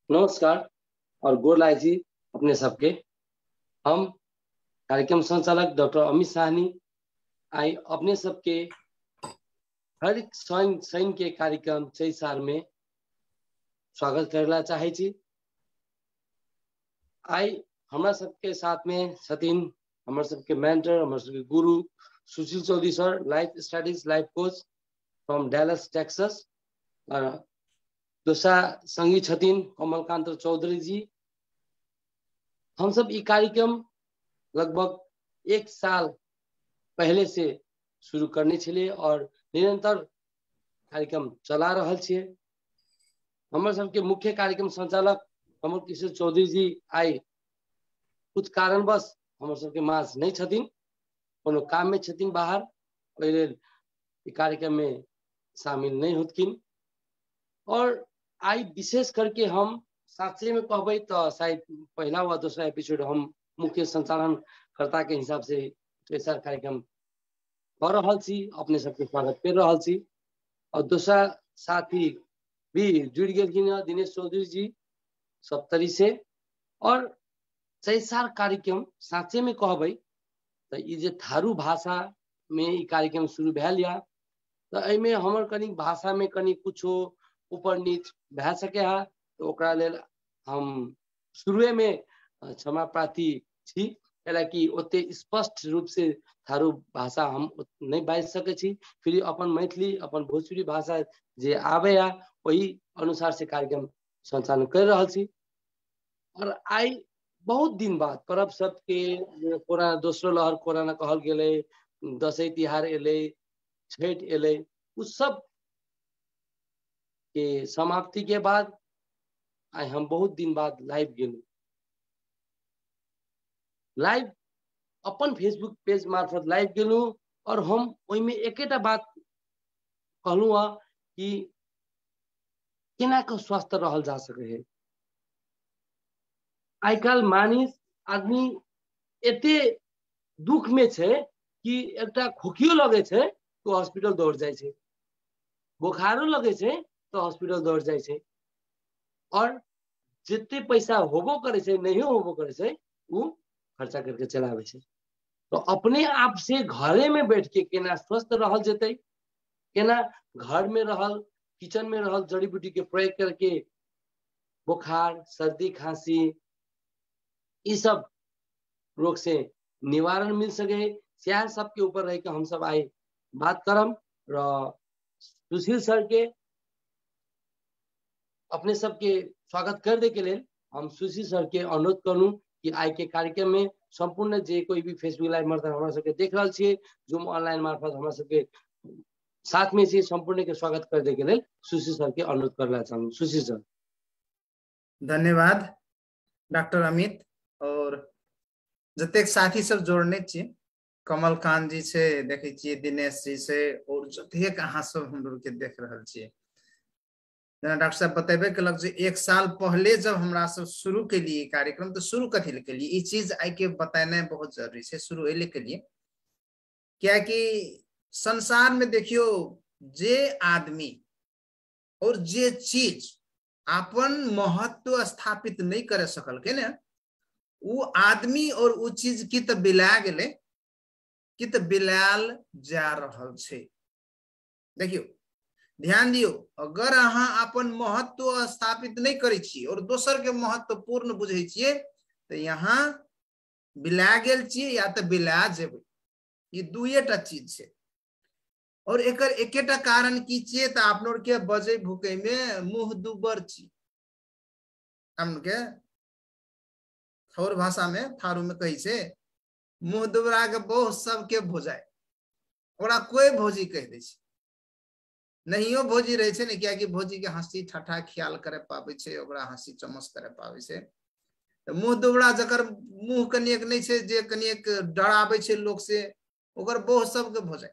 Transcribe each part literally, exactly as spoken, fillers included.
नमस्कार और गोर लाग जी अपने सबके। हम कार्यक्रम संचालक डॉक्टर अमित साहनी आई अपने सबके हर एक शनि शनि के कार्यक्रम चै साल में स्वागत करला चाहे छी। आई हमरा सबके साथ में छथिन हमर सबके मेंटर, हमर सबके गुरु Sushil Chaudhary sir, life studies life coach from Dallas Texas. दूसरा संगी छथिन कमलकांत चौधरी जी। हम सब ये कार्यक्रम लगभग एक साल पहले से शुरू करने छलिए और निरंतर कार्यक्रम चला रहल छिए। हमर सबके मुख्य कार्यक्रम संचालक कमल किशोर चौधरी जी आई कुछ कारणवश हमर सबके माझ नहीं छथिन, कोनो काम में छथिन बाहर, ओहि लेल ई कार्यक्रम में शामिल नहीं होतकिन। और आई विशेष करके हम साचे में कहबै तो शायद पहला व दूसरा एपिसोड हम मुख्य संचालन कर्ता के हिसाब से तेसर कार्यक्रम कर रहल छी, अपने सबके स्वागत कर रहल छी। और दूसरा साथी भी जुड़ गेलखिन दिनेश चौधरी जी सप्तरी से। और चैसार कार्यक्रम साचे में कहबै तो ये जे थारू भाषा में ई कार्यक्रम शुरू भेल या तो एमे हमर कनी भाषा में कनी कुछो ऊपर नीच भे सके है, तो ओकरा लेल हम शुरुए में क्षमा प्रार्थी छी, कि ओते स्पष्ट रूप से थारू भाषा हम नहीं बाजि सके छी। फिर अपन मैथिली अपन भोजपुरी भाषा जे आवे या वही अनुसार से कार्यक्रम संचालन कर रहल छी। और आई बहुत दिन बाद पर्व सबके कोरोना दोसरो लहर कोरोना कहल गेले, दशई तिहार एले, छठ एले, उस सब के समाप्ति के बाद आई हम बहुत दिन बाद लाइव गेलू। लाइव अपन फेसबुक पेज मार्फत लाइव गेलू और हम ओहि में एकेटा बात कहलू है कि केना के स्वस्थ रहल जा सके है। आई काल मानिस आदमी एते दुख में छे कि एकटा खोखियो लगे छे तो हॉस्पिटल दौड़ जाए छे, बुखारो लगे छे तो हॉस्पिटल दौड़ जाए छे। और जितने पैसा होबो करे छे नहीं होबो करे छे वो खर्चा करके चलावे छे। तो अपने आप से घरे में बैठ के केना स्वस्थ रहल जते, केना घर में रहल किचन में रहल जड़ी बूटी के प्रयोग करके बुखार सर्दी खांसी ये सब रोग से निवारण मिल सके, सह सबके ऊपर रह के हम सब आई बात करम। सुशील सर के अपने सबके स्वागत कर दे के लिए हम सुशील सर के अनुरोध करूँ कि आई के कार्यक्रम में संपूर्ण जे कोई भी फेसबुक लाइव मार्फत हमरा सबके देख रहा छे, जूम ऑनलाइन मार्फत हमरा सबके साथ में से संपूर्ण के स्वागत कर दे के लिए सुशील सर के अनुरोध करना चाहूँ। सुशील सर। धन्यवाद डॉक्टर अमित। और जतेक साथी सब जोड़ने छे, कमलकांत जी से देखे छे, दिनेश जी से, और जतेक अहाँ सब हम लोग के देख रहल छे। डॉक्टर साहब बतेबे कलक जे एक साल पहले जब हमरा सब शुरू के लिए कार्यक्रम, तो शुरू कथी के लिए ये चीज आई के बताना बहुत जरूरी है। शुरू एले के लिए क्या कि संसार में देखियो जे आदमी और जे चीज अपन महत्व स्थापित नहीं करे सकल के ना, वो आदमी और वो चीज की तो बिला गेले कि तो बिलाल जा रहल छे। देखियो ध्यान दियो, अगर अहाँ अपन महत्व स्थापित नहीं करे छी और दोसर के महत्वपूर्ण बुझे छिए तो यहाँ बिला गेल छिए या तो बिला जेबे। ये दुएटा चीज छे। और एकर एकेटा कारण की छिए तो आप लोग के बजे भूखे में मुंह दुबर छी। हम के थोर भाषा में थारू में कही छे मुंह दुबरा के बहु सबके भोजाए, ओकरा कोई भोजी कह दे छे। नहियो भोजी रहे छे ने, क्या कि भोजी के हंसी ठट्ठा ख्याल करे पावे छे, ओकरा हंसी चमस करे पावे छे। तो मुंह दुबरा जकर मुंह कनिएक नहीं छे, जे कनिएक डरावे छे लोग से, ओकर बहु सबके भोजाए।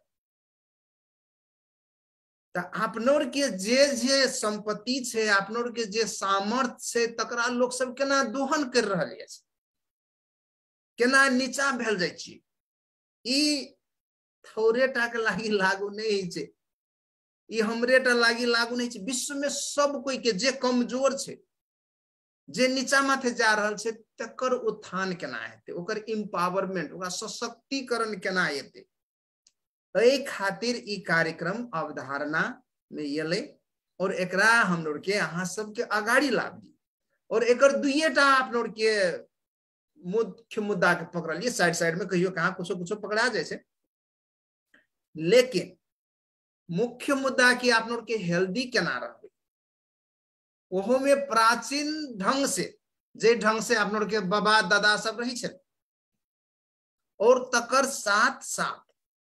तो आपनोर के जे जे संपत्ति छे, आपनोर के जे सामर्थ्य छे, तकरा लोग सब केना दोहन कर रहल है, केना नीचा भेल जाय छी। ई थोड़ेटा के लागी लागू नहीं छे, ई हमरेटा लागी लागू नहीं छे। विश्व में सब कोई के जे कमजोर छे, जे नीचा माथे जा रहल छै तकर उत्थान केना हेतै, ओकर इम्पावरमेंट, ओकरा सशक्तिकरण केना हेतै। एहि खातिर ई कार्यक्रम अवधारणा में एलै और एकरा हम लोग के अहाँ सबके अगाड़ी लाभ दी। और एकर दुइटा आप लोग के मुख्य मुद्दा के पकड़लिए, साइड साइड में कहियो कहाँ कुछो कुछो पकड़ा जाए छै, लेकिन मुख्य मुद्दा की आप लोग के हेल्दी केना रहबे, ओहो में प्राचीन ढंग से, जे ढंग से आप लोग के बाबा दादा सब रही छै, और तकर साथ साथ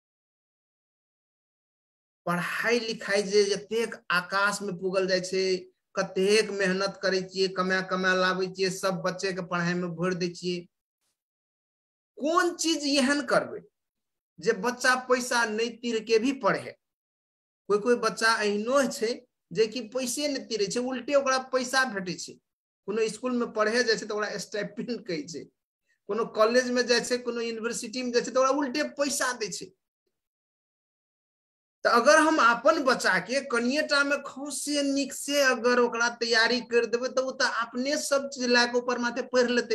पढ़ाई लिखाई जे जतेक आकाश में पुगल जाए छै, कतेक मेहनत करे छिए, कमा कमा लावे छिए, सब बच्चे के पढ़ाई में भर दे छिए। कौन चीज एहन करबे जे बच्चा पैसा नहीं तीर के भी पढ़े। कोई कोई बच्चा एहनो छै जे कि पैसे नहीं तीरे छै, उल्टे ओकरा पैसा भेटे छै। कोनो स्कूल में पढ़े जाए छै तो ओकरा स्टाइपेंड कहे छै, कोनो कॉलेज में जाए छै, कोनो यूनिवर्सिटी में जाए छै तो ओकरा उल्टे पैसा दे छै। तो अगर हम अपन बच्चा के कनिएटा में खुश से निक से अगर ओकरा तैयारी कर देबे तो वो तो अपने सब चीज लाके ऊपर माथे पढ़ लेते।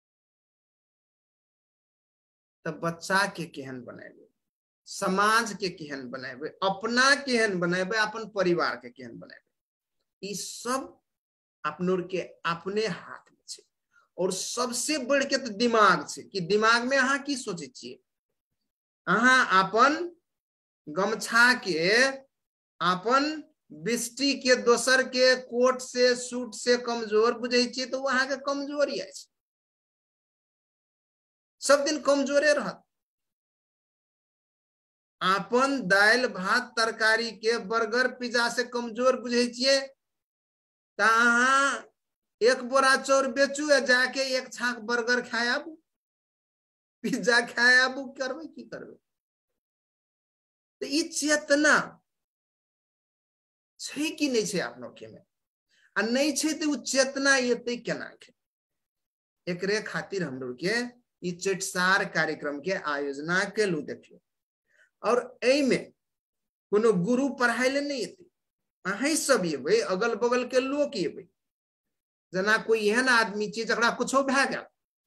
तो बच्चा के केहन बनाएबे, समाज के केहन बनाएबे, अपना केहन बनाएबे, अपन परिवार के केहन बनाएबे, ई सब अपनों के अपने हाथ में छे। और सबसे बढ़ के तो दिमाग छे कि दिमाग में अहाँ की सोचे छिए। अहाँ अपन गमछा के, अपन बिस्टी के दोसर के कोट से सूट से कमजोर बुझे छिए तो वहां के कमजोरी है, सब दिन कमजोरे रहत। अपन दाल भात तरकारी के बर्गर पिज्जा से कमजोर बुझे छिए तो अहाँ एक बोरा चाउर बेचू आ जाके एक छाक बर्गर खाए आबू, पिज्जा खाए आबू, करबे की करबे। तो ई चेतना छै कि नहीं छै अपनों के में, आ नहीं छै तो चेतना एते केना के। एकरे खातिर हम लोग के ई चेटसार कार्यक्रम के आयोजना केलू देखियो। और एई में कोनो गुरु पढ़ाई ले नहीं एते, अहीं सब एबे, अगल बगल के लोग एबे। जना कोई एहन आदमी छै जकरा कुछो भए गेल,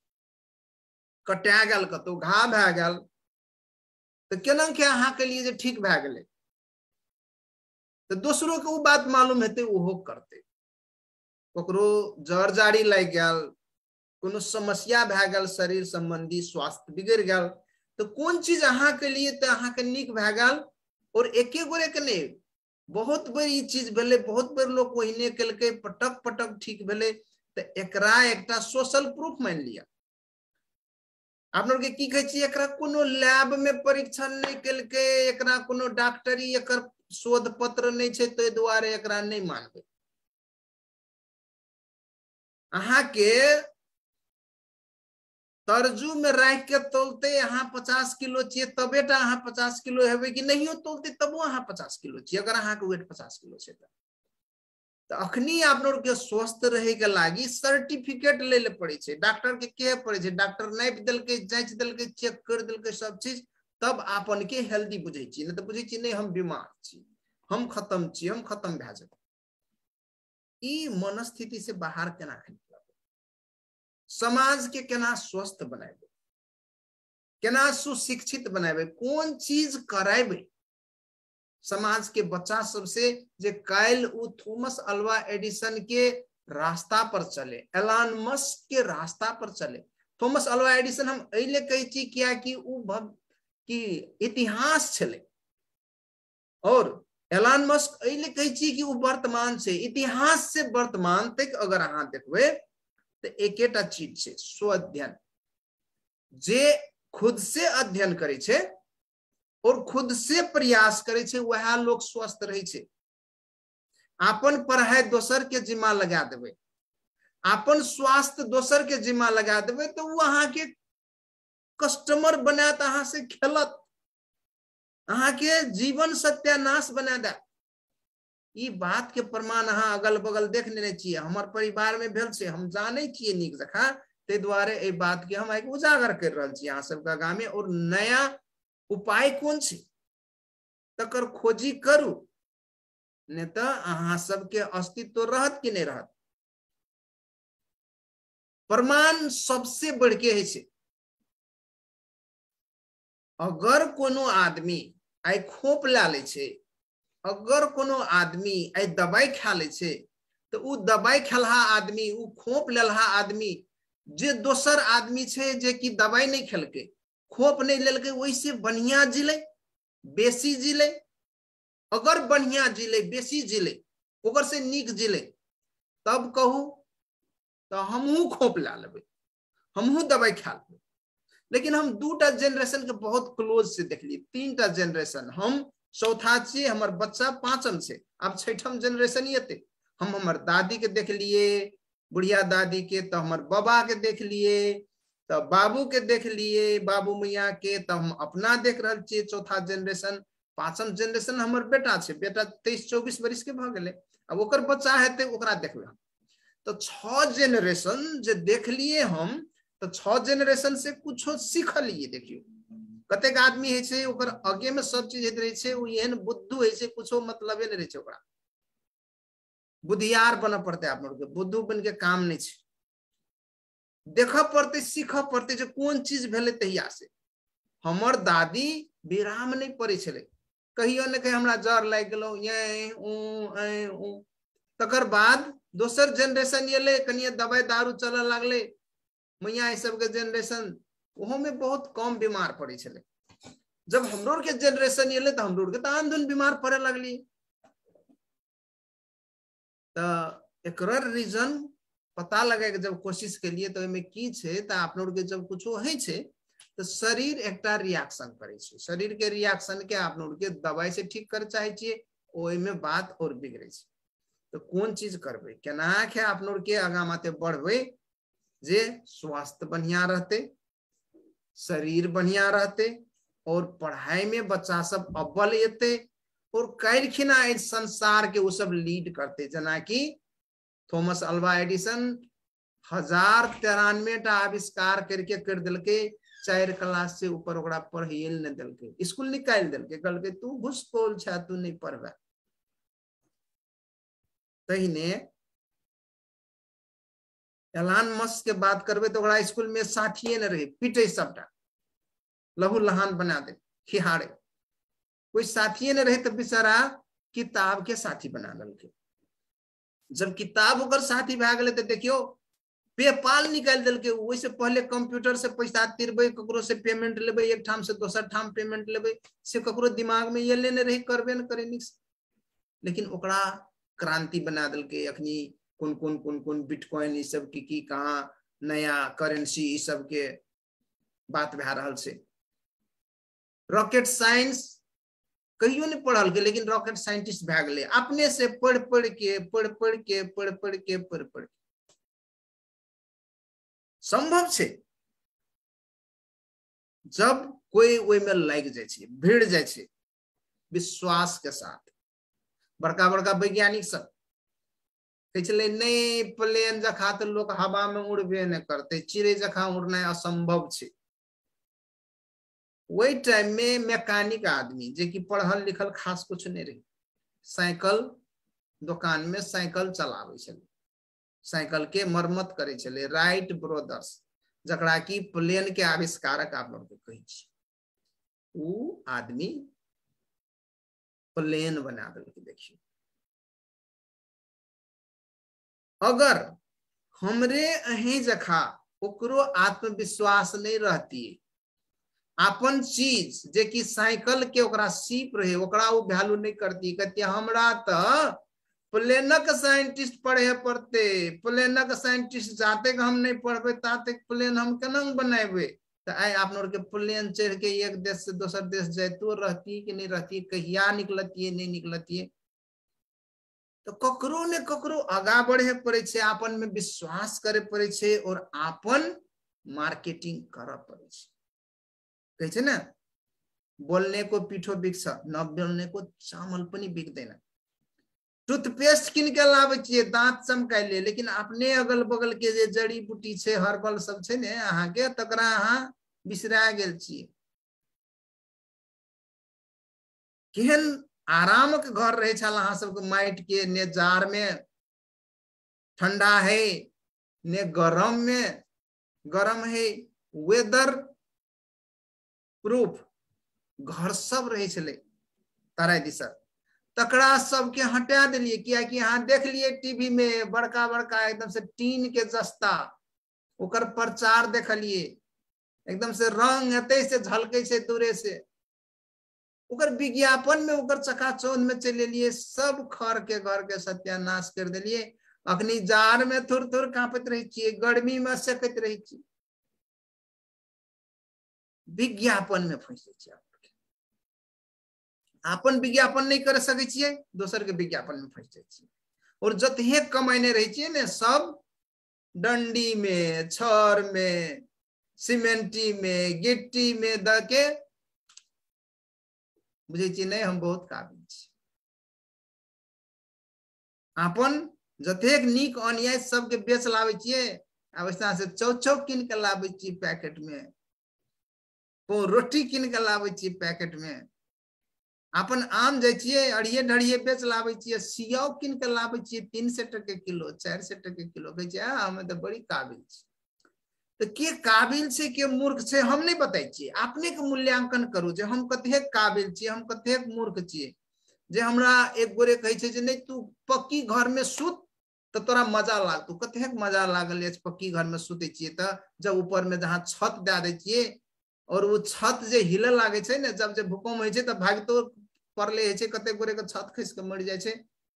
कटा गेल, कतो घा भए गेल, तो केना के अहाँ के लिए जे ठीक भए गेले, तो दूसरों के वो बात मालूम हेते, ओहो करते। ककरो जर जारी लग गेल, कोनो समस्या भए गेल, शरीर संबंधी स्वास्थ्य बिगड़ गेल, तो कौन चीज अहाँ के लिए तो अहाँ के निक भए गेल। और एके गोरे के नहीं, बहुत बड़ी चीज भेले, बहुत बड़े लोग ओहिने केलके, पटक पटक ठीक भेले। तो एकरा एकटा सोशल प्रूफ मान लिया। आप लोग के की कहे छी, एकरा कोनो लैब में परीक्षण नहीं केलके, एकरा कोनो डॉक्टरी एकर शोध पत्र नहीं छै, तो द्वारे एकरा नहीं मानबे। अहाँ के तरजू में राख के तोलते अहाँ पचास किलो चाहिए तबेटा अहाँ पचास किलो हेबे, कि नहीं तोलते तबो अहाँ पचास किलो चाहिए, अगर अहाँ के वेट पचास किलो छै तो अखनी आप लोग के स्वस्थ रहे के लागी सर्टिफिकेट ले ले पड़े छै, डॉक्टर के के पड़े छै, डॉक्टर नाप देलके, जांच देलके, चेक कर देलके सब चीज, तब आपन के हेल्दी बुझे छी। नहीं तो बुझे छी नहीं हम बीमार छी, हम खत्म छी, हम खत्म भए जाब। ई मनस्थिति से बाहर केना निकलब, समाज के केना स्वस्थ बनाबे, केना सुशिक्षित बनाबे, कौन चीज कराबे समाज के बच्चा सबसे जे काल उ थॉमस अल्वा एडिसन के रास्ता पर चले, एलन मस्क के रास्ता पर चले। थॉमस अल्वा एडिसन हम एले कहे छी किया कि उ भव की इतिहास छले, और एलन मस्क एले कहे छी कि उ वर्तमान से, इतिहास से वर्तमान तक अगर अहाँ देखबे तो एकेटा चीज छै, स्व अध्ययन। जे खुद से अध्ययन करे छे और खुद से प्रयास करे छे वह लोग स्वस्थ रहे छे। अपन पढ़ाई दोसर के जिम्मा लगा देबे, अपन स्वास्थ्य दोसर के जिम्मा लगा देबे, तो वो अहाँ के कस्टमर बनात, अहाँ से खेलत, अहाँ के जीवन सत्यानाश बना दे। ई बात के प्रमाण अहाँ अगल बगल देख लेने छिए, हमर परिवार में भेल छे, हम जाने छिए नीक जखा, ते द्वारे ए बात के हम एक उजागर कर रहल छी अहाँ सबका गामे। और नया उपाय कौन छे तकर खोजी करू, नहीं तो अहाँ सबके अस्तित्व रहत कि नहीं रहत। प्रमाण सबसे बढ़ के है छे। अगर कोनो आदमी आई खोप ला ले छे, अगर कोनो आदमी आई दवाई खा ले छे, तो उ दवाई खेलहा आदमी, उ खोप लेलहा आदमी जे दोसर आदमी छे जे कि दवाई नहीं खेलके, खोप नहीं लेलके, वैसे बढ़िया जिले, बेसी जिले। अगर बढ़िया जिले, बेसी जिले, ओकर से नीक जिले, तब कहू तो हमहू खोप ला लेबे, हमहू दवाई खा लेबे। लेकिन हम दूटा जनरेशन के बहुत क्लोज से देखलिए, तीनटा जनरेशन, हम चौथा छे, हमर बच्चा पांचम छे, अब छठम जनरेशन ये। हम हमर दादी के देख लिए, बुढ़िया दादी के, तो हमर बाबा के देख लिए, तो बाबू के देख लिए, बाबू मैया के, तो हम अपना देख रहे छे चौथा जनरेशन। पांचम जनरेशन हमर बेटा छे, बेटा तेईस चौबीस वर्ष के भ गेले, अब ओकर बच्चा हेते ओकरा देखबे। तो छह जनरेशन जे देख लिए हम, तो छह जनरेशन से कुछ सीख लिए। देखियो कतेक आदमी है छे ओकर आगे में सब चीज हेत रहे छे, उ एहन बुद्धू है छे, कुछो मतलबे नहीं रहे छे ओकरा। बुद्धियार बन पड़ते आप लोग के, बुद्धू बन के काम नहीं छे। देख पड़ते, सीख पड़ते जो कौन चीज भेले तहिया से। हमर दादी विराम नहीं पड़े छले, कहियो ने कहीं हमरा जर लाग गेलो, ये ऊ ए ऊ। तकर बाद दोसर जनरेशन एले, कनिए दवाई दारू चले लागले, मैया ई सब के जनरेशन, ओहो में बहुत कम बीमार पड़े छले। जब हमरो के जनरेशन एले तो हमरो के तो आंधुन बीमार पड़े लगली। तो एकरर रीजन पता लगे के जब कोशिश के लिए, तो एमे की छे, तो आप लोग के जब कुछ है छे, तो शरीर एकटा रिएक्शन करे छे। शरीर के रिएक्शन के आप लोग के दवाई से ठीक कर चाहे छे, ओय में बात और बिगड़े छे। तो कौन चीज करबे, केना के आप लोग के आगा माते बढ़बे जे स्वास्थ्य बढ़िया रहते, शरीर बढ़िया रहते, और पढ़ाई में बच्चा सब अव्वल एते, और कैलखिना संसार के वो सब लीड करते। जना कि थॉमस अल्वा एडिसन हजार तिरानवे टा आविष्कार करके कर दिलके, चार क्लास से ऊपर ओकरा पढ़ियल न दिलके, स्कूल निकाल दिलके, कहलके तू घुसखोर छा, तू नहीं पढ़बे। तहिने एलान मस्क के बात करबे तो ओकरा स्कूल में साथिये न रहे, पीटे सबटा, लहू लहान बना दे, खिहाड़े, कोई साथिये न रहे, तो बेचारा किताब के साथी बना दिलके। जब किताब ओकर साथी भए गेले तो देखियो पेपाल निकाल दिलके। वैसे पहले कंप्यूटर से पैसा तिरबे, ककरो से पेमेंट लेबे, एक ठाम से दोसर ठाम पेमेंट लेबे, से ककरो दिमाग में ये लेने रही, करबे न करे निक। लेकिन ओकरा क्रांति बना दिलके। अखनी कौन कौन कौन कौन बिटकॉइन ई सब की की कहाँ नया करेंसी ई सब के बात भए रहल छे। रॉकेट साइंस कहियो नहीं पढ़ल के, लेकिन रॉकेट साइंटिस्ट भए गेले, अपने से पढ़ पढ़ के पढ़ पढ़ के पढ़ पढ़ के पढ़ पढ़ के संभव छे। जब कोई ओय में लाग जाय छे, भिड़ जाय छे विश्वास के साथ। बड़का बड़का वैज्ञानिक सब कहे छले नहीं, प्लेन जखा तो लोग हवा में उड़बे न करते, चिड़ै जखा उड़ना असंभव छे। वही टाइम में मैकेनिक आदमी जे कि पढ़ल लिखल खास कुछ नहीं रही, साइकिल दुकान में साइकिल चलावे छले, साइकिल के मरम्मत करे छले, राइट ब्रदर्स, जकरा की प्लेन के आविष्कारक आप लोग कहे छी। उ आदमी प्लेन बना देलके। देखिए अगर हमरे अही जखा ओकरो आत्मविश्वास नहीं रहती, अपन चीज जे कि साइकिल के ओकरा सीप रहे, ओकरा वो वैल्यू नहीं करती, कहती हमरा तो प्लेनक साइंटिस्ट पढ़े पड़ते, प्लेनक साइंटिस्ट जाते हम नहीं पढ़बे ताते प्लेन हम केना बनाबे। तो आई आप लोग के प्लेन चढ़ के एक देश से दोसर देश जातो रहती कि नहीं रहती, कहिया निकलती नहीं निकलती। तो ककरो ने ककरो आगा बढ़े पड़े छे, आपन में विश्वास करे पड़े छे, और आपन मार्केटिंग करे पड़े छे। कहे छे ना, बोलने को पीठो बिक्स, न बोलने को चावल पनि बिक देना। टूथपेस्ट किन के लावे छिए दांत चमकाय ले, लेकिन अपने अगल बगल के जे जड़ी बूटी छे, हर्बल सब छे ने अहाँ के, तकरा अहाँ बिसरा गेल छिए। केहन आराम के घर रहे छल अहाँ सबके, माइट के ने जार में ठंडा है, ने गरम में गरम है वेदर प्रूफ घर सब रहे छले तराई दिशा तकड़ा सबके हटा दिलिए किया कि यहाँ देख लिए टीवी में बड़का बड़का एकदम से टीन के जस्ता ओकर प्रचार देखलिए एकदम से रंग एते से झलके से दूरे से ओकर विज्ञापन में ओकर चकाचौंध में चले लिए सब खर के घर के सत्यानाश कर दिलिए अखनी जार में थुर थुर कांपत रही छिए गर्मी में सेकत रही छी विज्ञापन में फंसे छी अपन विज्ञापन नहीं कर सके छिए दोसर के विज्ञापन में फंसे छी और जतहे कमाइने रही छिए ने सब डंडी में छर में सीमेंटी में गिट्टी में द के बुझे छी नहीं हम बहुत काबिल छी अपन जतेक नीक अनियाय सबके बेच लावे छिए अवस्था से चौचौ किन के लावे छी पैकेट में पो रोटी किन के लावे छी पैकेट में अपन आम जाय छिए अड़िए ढड़िए बेच लावे छिए सियाव किन के लावे छिए तीन सौ टके किलो चार सौ टके किलो कहे छिए हम तो बड़ी काबिल छी तो के काबिल से के मूर्ख से हम नहीं बताई छिए अपने के मूल्यांकन करू जे हम कतेक काबिल छी हम कतेक मूर्ख छी जे हमरा एक गोरे कहे छे जे नहीं तू पक्की घर में सुत तो तोरा मजा लाग तू कतेक मजा लागल है पक्की घर में सुते छिए त जब ऊपर में जहां छत दे दे छिए और वो छत जे हिले लागे छे ने जब जे भूकंप होय छे त भागतो परले है छे कते गोरे के छत खिस के मर जाय छे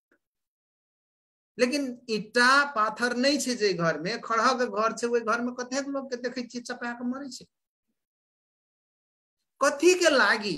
लेकिन ईटा पाथर नहीं छे जे घर में खड़हा के घर छे ओई घर में कतेक लोग के देखे छी चपा के मरे छे कथी के लागी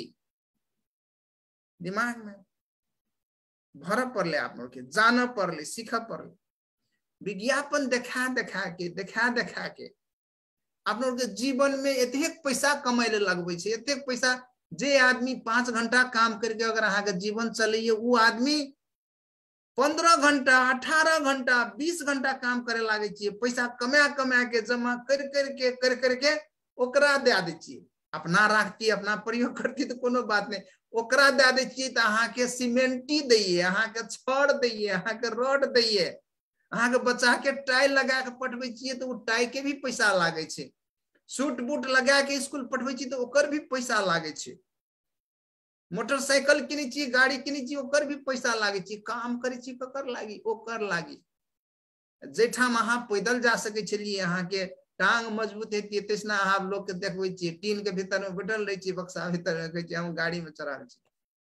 दिमाग में भर पड़ले आप लोग के जान पड़ले सीख पड़ले विज्ञापन देखा देखा के देखा देखा के आप लोग के जीवन में एतेक पैसा कमाइले लगबे छे एतेक पैसा जे आदमी पांच घंटा काम करके अगर अहाँ के जीवन चलिए वो आदमी पंद्रह घंटा अठारह घंटा बीस घंटा काम करे लागे छे पैसा कमा कमा के जमा कर कर के कर कर के ओकरा दे दे छे अपना राखती अपना प्रयोग करती तो कोनो बात नहीं ओकरा दे दे छे त अहाँ के सीमेंटी दैये अहाँ के छड़ दैये अहाँ के रड दैये अहाँ के बच्चा के टाई लगा के पटबै छिए तो वो टाई के भी पैसा लागे छे सूट बूट लगा के स्कूल पठबै छी तो ओकर भी पैसा लागे छे मोटरसाइकिल किनै छी गाड़ी किनै छी ओकर भी पैसा लागे छी काम करै छी ककर लागी ओकर लागी जेठा में अहाँ पैदल जा सके छलिए अहाँ के टांग मजबूत हेतिए तैसना अहाँ लोग के देखबै छी टीन के भीतर में बैठल रही छी बक्सा भीतर में कहै छी हम गाड़ी में चढ़ा छी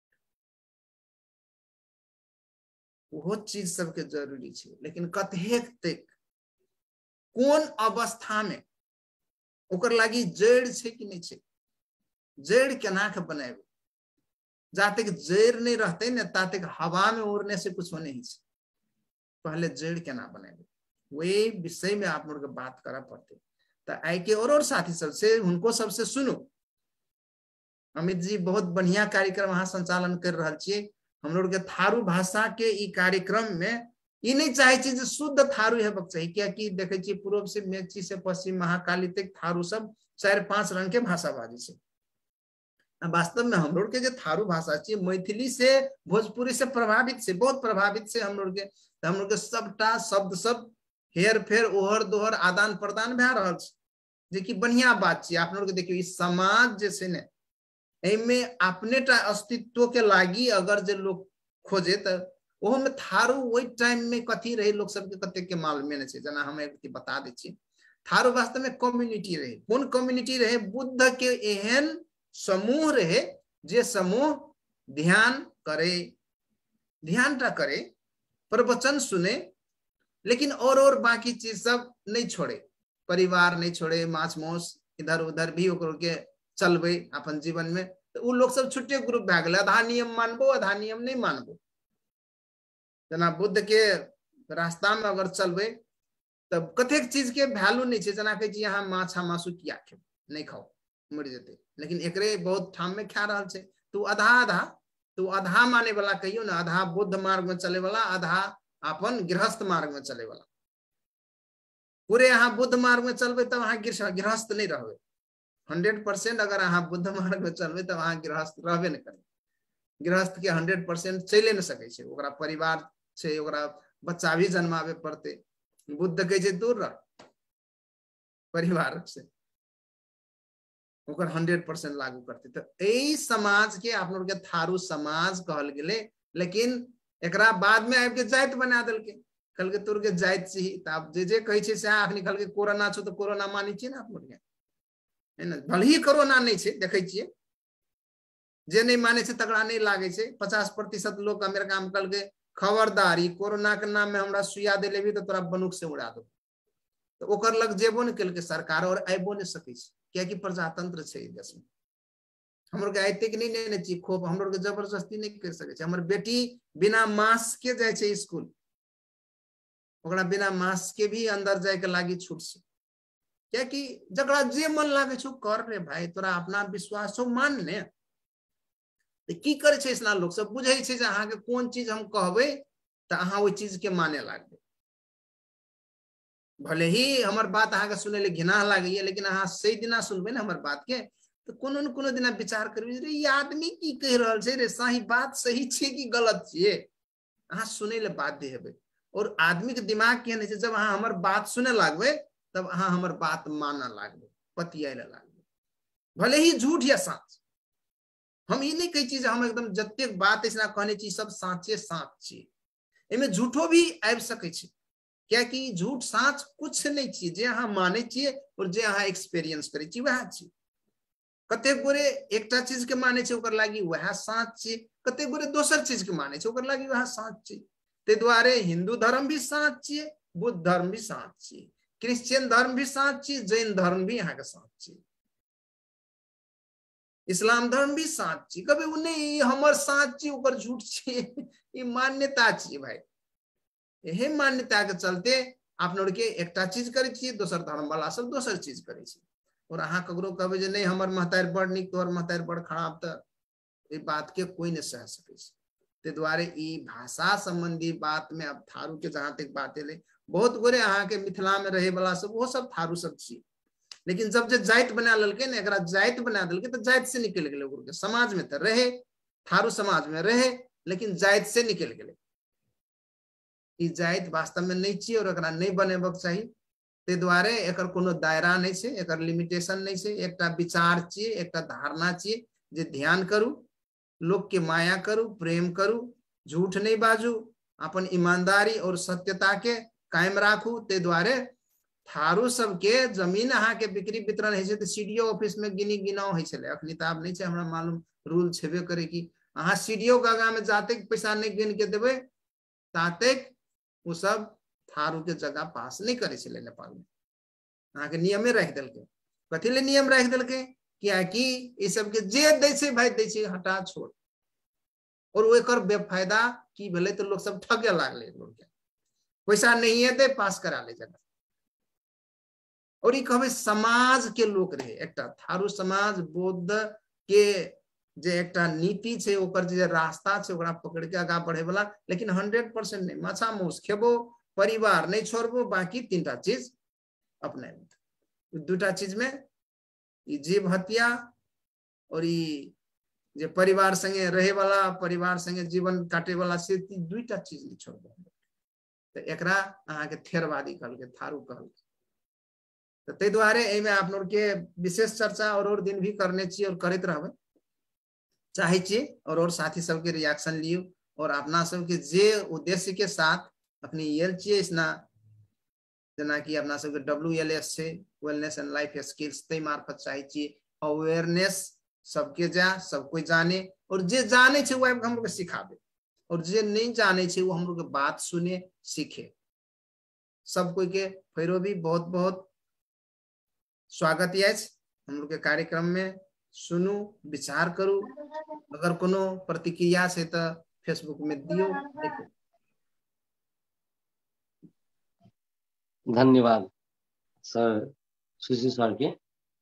वो चीज सबके जरूरी छे लेकिन कतेक तक कोन अवस्था में ओकर लागी जड़ छे कि नहीं छे जड़ केना के बनाबे जाते जड़ नहीं रहते न ताते हवा में उड़ने से कुछ नहीं है पहले जड़ केना बनाबे वे विषय में आप लोग के बात करा पड़ते तो आई के और और साथी सब से उनको सबसे सुनो अमित जी बहुत बढ़िया कार्यक्रम वहां संचालन कर रहा छे हम लोग के थारू भाषा के ई कार्यक्रम में ये नहीं चाहे छी जे शुद्ध थारू हेबक चाहिए क्या कि देखे छी पूर्व से मेची से पश्चिम महाकाली तक थारू सब चार पांच रंग के भाषा बाजी छे वास्तव में हम लोग के जो थारू भाषा छे मैथिली से भोजपुरी से प्रभावित से बहुत प्रभावित से हम लोग के हम लोग के सबटा शब्द सब हेर फेर ओहर दोहर आदान प्रदान भे रहल छे जे कि बढ़िया बात छे आप लोग के देखियो ई समाज जे छे ने एमे अपने टा अस्तित्व के लागी अगर जे लोग खोजे त ओहो में थारू वही टाइम में कथी रहे लोग सबके कते के मालूम नहीं छे जना हम एक बता दे छी थारू वास्तव में कम्युनिटी रहे कौन कम्युनिटी रहे बुद्ध के एहन समूह रहे जे समूह ध्यान करे ध्यान टा करे प्रवचन सुने लेकिन और और बाकी चीज सब नहीं छोड़े परिवार नहीं छोड़े माछ मौस इधर उधर भी ओकरो के चलबे अपन जीवन में तो उ लोग सब छुट्टे ग्रुप भे गेल आधा नियम मानबो आधा नियम नहीं मानबो जना बुद्ध के रास्ता में अगर चलबे तब कतेक चीज के वैल्यू नहीं छे जना कहे छी यहाँ माछा मासु किया खे नहीं खाओ मर जेते लेकिन एकरे बहुत ठाम में खा रहल छे तू आधा आधा तू आधा माने वाला कहियो ना आधा बुद्ध मार्ग में चले वाला आधा अपन गृहस्थ मार्ग में चले वाला पूरे यहाँ बुद्ध मार्ग में चलबे तब अहाँ गृहस्थ नहीं रहबे हंड्रेड परसेंट अगर अहाँ बुद्ध मार्ग में चलबे तब अहाँ गृहस्थ रहबे नहीं करे गृहस्थ के हंड्रेड परसेंट चले नहीं सके छे ओकरा परिवार छे ओकरा बच्चा भी जन्मावे पड़ते बुद्ध कहे छे दूर रह परिवार से ओकर हंड्रेड परसेंट लागू करते। तो यही समाज के आप लोग के थारू समाज कहल गेले, लेकिन एकरा बाद में आबि के जाति बना दिल के, कल के तोर के जाति चाहिए। तो आप जे जे कहे छे से अखनी कल के कोरोना छो तो कोरोना मानी छी ना आप लोग के, है ना। भले ही कोरोना नहीं छे, देखे छिए जे नहीं माने छे तकड़ा नहीं लागे छे। पचास प्रतिशत लोग अमेरिका में कल के खबरदारी कोरोना के नाम में हमरा सुइया दे लेबी तो तोरा बनुक से उड़ा दो। तो ओकर लग जेबो नहीं कल के सरकार और आबो नहीं सके छे, क्या कि प्रजातंत्र छे देश में। हम लोग आते कि नहीं नहीं चाहिए खोप, हम लोग जबरदस्ती नहीं कर सके छे। हमर बेटी बिना मास्क के जाए छे स्कूल, ओकरा बिना मास्क के भी अंदर जाए के लागी छूट छे। क्या कि जकरा जे मन लागे छो कर रे भाई, तोरा अपना विश्वास हो मान ले। तो की करे छे इसना लोग सब बुझे छे जे अहाँ के कोन चीज हम कहबे तो अहाँ वो चीज के माने लागबे। भले ही हमर बात अहाँ के सुने ले घिना लागे, लेकिन अहाँ सही दिना सुनबे ना हमर बात के तो कोनो न कोनो दिना विचार करबे रे ई आदमी की कह रहल छे रे, सही बात सही छे कि गलत छे, अहाँ सुने ले बाध्य हेबे। और आदमी के दिमाग केहन छे, जब अहाँ हमर बात सुने लागबे तब अहाँ हमर बात माने लागबे, पतियाए लागबे, भले ही झूठ या सच। हम ई नहीं कही छी हम एकदम जत्ते बात इसना कहने छी सब साचे साच छी, एमे झूठो भी आबि सके छे। क्या कि झूठ साच कुछ नहीं छी, जे अहाँ माने छी और जे अहाँ एक्सपीरियंस करे छी वह छी। कते गोरे एकटा चीज के माने छे ओकर लागी वह साच छी, कते गोरे दोसर चीज के माने छे ओकर लागी वह साच छी। ते द्वारे हिंदू धर्म भी साच छी, बुद्ध धर्म भी साच छी, क्रिश्चियन धर्म भी साच छी, जैन धर्म भी यहाँ के साच छी, इस्लाम धर्म भी साच छी। कभी उन्हें हमर साच छी ओकर झूठ छी, ये मान्यता छी भाई। यही मान्यता के चलते आप लोग के एकटा चीज करे छी, दोसर धर्म वाला सब दोसर चीज करे छी। और अहाँ ककरो कहबे जे नहीं हमर महतारी बड़ निक तोहर महतारी बड़ खराब, तो ये बात के कोई नहीं सह सके। ते द्वारे ई भाषा संबंधी बात में अब थारू के जहां तक बात है, बहुत गोरे अहाँ के मिथिला में रहे वाला सब वो सब थारू सब छी। लेकिन जब जे जाति बना ललके ने, एकरा जाति बना दिलके तो जाति से निकल गेले। ओकरो के समाज में तो रहे, थारू समाज में रहे, लेकिन जाति से निकल गेले। ई जाति वास्तव में नहीं छी और एकरा नहीं बनेबक चाहिए। ते द्वारे एकर कोनो दायरा नहीं छे, एकर लिमिटेशन नहीं छे। एकटा विचार छी, एकटा धारणा छी जे ध्यान करू, लोग के माया करू, प्रेम करू, झूठ नहीं बाजू, अपन ईमानदारी और सत्यता के कायम राखू। ते द्वारे थारू सबके जमीन अहाँ के बिक्री वितरण है तो सीडीओ ऑफिस में गिनी गिनाव है छे। अखनी तो आब नहीं छे, हमरा मालूम रूल छेबे करे कि अहाँ सीडीओ के आगा में जाते पैसा नहीं गिन के देवे ताते वो सब थारू के जगह पास नहीं करे छे। नेपाल में अहाँ के नियमे रख दिलके। कथी ले नियम रख दिलके? क्या कि ये सब के जे दै छे भाई दै छे, हटा छोड़। और वो एकर बेफायदा की भेले तो लोग सब ठगे लागले, लोग के पैसा नहीं है दे पास करा ले जगह। और ये कहबे समाज के लोग रहे, एकटा थारू समाज बौद्ध के जे एकटा नीति छे, ओकर जे रास्ता छे ओकरा पकड़ के आगा बढ़े वाला। लेकिन हंड्रेड परसेंट नहीं, माछा मौस खेबो, परिवार नहीं छोड़बो, बाकी तीनटा चीज अपने दूटा चीज में जीव हत्या और ई जे परिवार संगे रहे वाला, परिवार संगे जीवन काटे वाला से दुईटा चीज नहीं छोड़बो। तो एकरा अहाँ के थेरवादी कहल के, थारू कहल के। तो ते द्वारे एमे आप लोग के विशेष चर्चा और और दिन भी करने चाहिए और करते रहबे चाहे चाहिए। और और साथी सबके रिएक्शन लियो और अपना सबके जे उद्देश्य के साथ अपनी यल चाहिए इसना, जना कि अपना सबके डब्ल्यू एल एस छे, वेलनेस एंड लाइफ स्किल्स, ते मार्फत चाहे चाहिए अवेयरनेस सबके जा, सब कोई जाने। और जे जाने छे वो हम लोग के सिखाबे, और जे नहीं जाने छे वो हम लोग के बात सुने सीखे। सब कोई के फेरो भी बहुत बहुत स्वागत है हम लोग के कार्यक्रम में। सुनू, विचार करू, अगर कोनो प्रतिक्रिया से तो फेसबुक में दियो। धन्यवाद सर, सुशील सर के।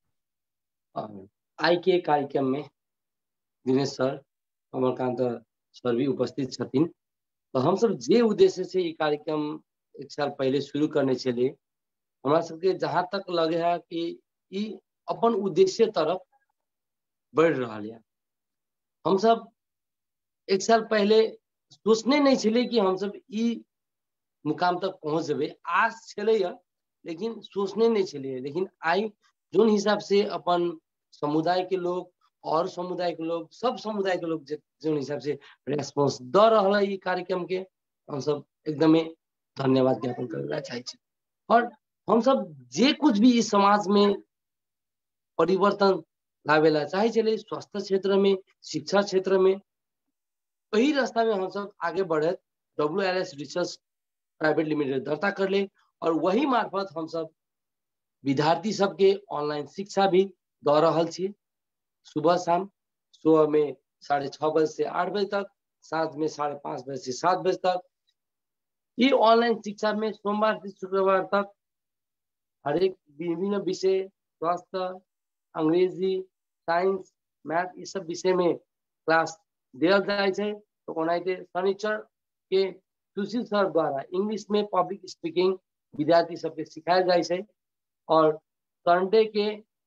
आई के कार्यक्रम में दिनेश सर, कमलकांत सर भी उपस्थित छथिन। तो हम सब जे उद्देश्य से ये कार्यक्रम एक साल पहले शुरू करने चले, हमारा सबके जहां तक लगे है कि ई अपन उद्देश्य तरफ बढ़ रहा है। हम सब एक साल पहले सोचने नहीं चले कि हम सब ई मुकाम तक पहुंच जेबे। आज चले लेकिन सोचने नहीं चलिए। लेकिन आई जोन हिसाब से अपन समुदाय के लोग और समुदाय के लोग सब समुदाय के लोग जोन हिसाब से रेस्पॉन्स द रहा है कार्यक्रम के, हम सब एकदमै धन्यवाद ज्ञापन करना चाहे। और हम सब जे कुछ भी इस समाज में परिवर्तन लावेला चाहे चले, स्वास्थ्य क्षेत्र में, शिक्षा क्षेत्र में, वही रास्ता में हम सब आगे बढ़े W L S research private limited दर्ता कर ले। और वही मार्फत हम सब विद्यार्थी सबके ऑनलाइन शिक्षा भी द रहा छे। सुबह शाम, सुबह में साढ़े छह बजे से आठ बजे तक, सात में साढ़े पाँच बजे से सात बजे तक। ये ऑनलाइन शिक्षा में सोमवार से शुक्रवार तक हर एक विभिन्न विषय, स्वास्थ्य, अंग्रेजी, साइंस, मैथ, ये सब विषय में क्लास दियल जाए छे। तो ओनाहिते शनिचर के सुशील सर द्वारा इंग्लिश में पब्लिक स्पीकिंग विद्यार्थी सबके सिखाया जाए छे। और संडे के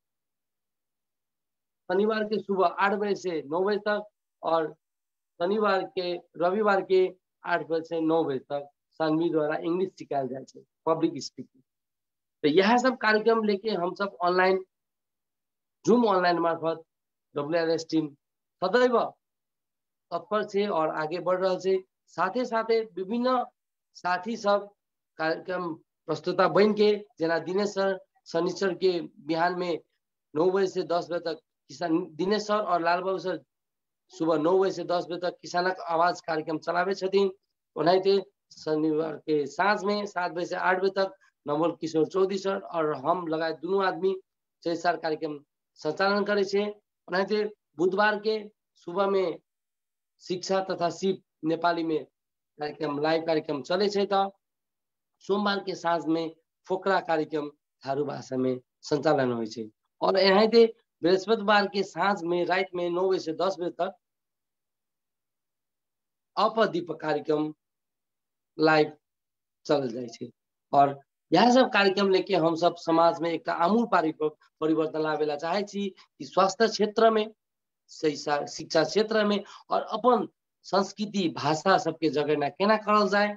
शनिवार के सुबह आठ बजे से नौ बजे तक, और शनिवार के रविवार के आठ बजे से नौ बजे तक सानवी द्वारा इंग्लिश सिखाया जाए छे, पब्लिक स्पीकिंग। तो यह सब कार्यक्रम लेके हम सब ऑनलाइन जूम ऑनलाइन मार्फत डब्ल्यू एल एस टीम सदैव तत्पर छे और आगे बढ़ रहा छे। साथे साथे विभिन्न साथी सब कार्यक्रम प्रस्तुता बन के, जना दिनेश सर शनिचर के बिहान में नौ बजे से दस बजे तक किसान, दिनेश सर और लाल बाबू सर सुबह नौ बजे से दस बजे तक किसानक आवाज कार्यक्रम चलावे छथिन। ओनाहिते शनिवार के साँझ में सात बजे से आठ बजे तक नवल किशोर चौधरी सर और हम लगायत दोनों आदमी छह साल कार्यक्रम संचालन करे छे। ओनाहिते बुधवार के सुबह में शिक्षा तथा सिप नेपाली में कार्यक्रम लाइव कार्यक्रम चले छे। तो सोमवार के साँझ में फोकरा कार्यक्रम थारू भाषा में संचालन होय छे। और एनाहिते बृहस्पतिवार के साँझ में रात में नौ बजे से दस बजे तक अपदीप कार्यक्रम लाइव चल जाए छे। और यह सब कार्यक्रम लेके हम सब समाज में एक आमूल परिवर्तन लावेला चाहे छी कि स्वास्थ्य क्षेत्र में, शिक्षा क्षेत्र में और अपन संस्कृति भाषा सबके जगह केना करल जाए,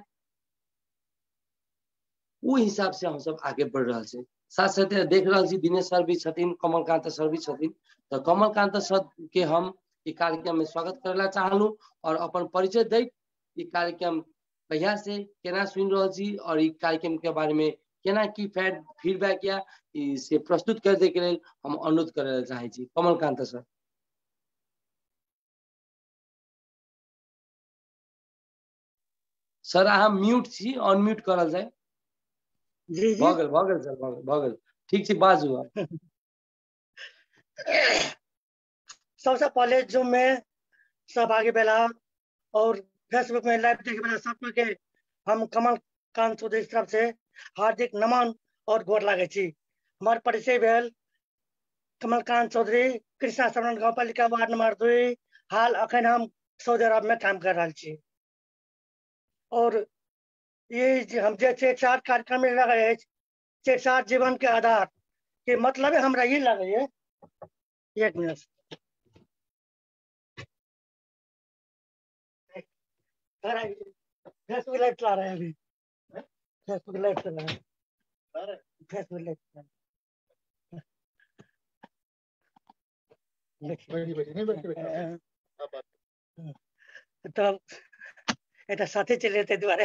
वो हिसाब से हम सब आगे बढ़ रहा है। साथ साथ देख रहा छी दिनेश सर भी छथिन, कमलकांत सर भी छथिन। तो कमलकांत सर के हम ये कार्यक्रम में स्वागत करेला चाहलू और अपन परिचय दे ये कार्यक्रम कहिया से केना सुन रहा छी और ये कार्यक्रम के बारे में केना की फीडबैक या से प्रस्तुत कर दे के लिए हम अनुरोध करेला चाहे छी। कमलकांत सर। सर अहाँ म्यूट छी, अनम्यूट करल जाए। जी जी भगल भगल सर भगल भगल ठीक छी, बाजू आप। सबसे पहले जूम में सब आगे बेला और फेसबुक में लाइव देखे बेला सब के हम कमलकांत चौधरी तरफ से हार्दिक नमन और गोर लागे छी। हमार परिचय भेल कमलकांत चौधरी, कृष्णा शरण गाँव पालिका वार्ड नंबर दुई। हाल अखन हम सऊदी अरब में काम कर रहा छी। और ये जे हम जे चेकसार कार्यक्रम में लगे चेकसार जीवन के आधार के मतलब हमरा ये लगे है। एक मिनट फेसबुक लाइव चला रहे हैं अभी, फेसबुक लाइव चला रहे हैं, फेसबुक लाइव चला तो এটা साथी चले थे द्वारे।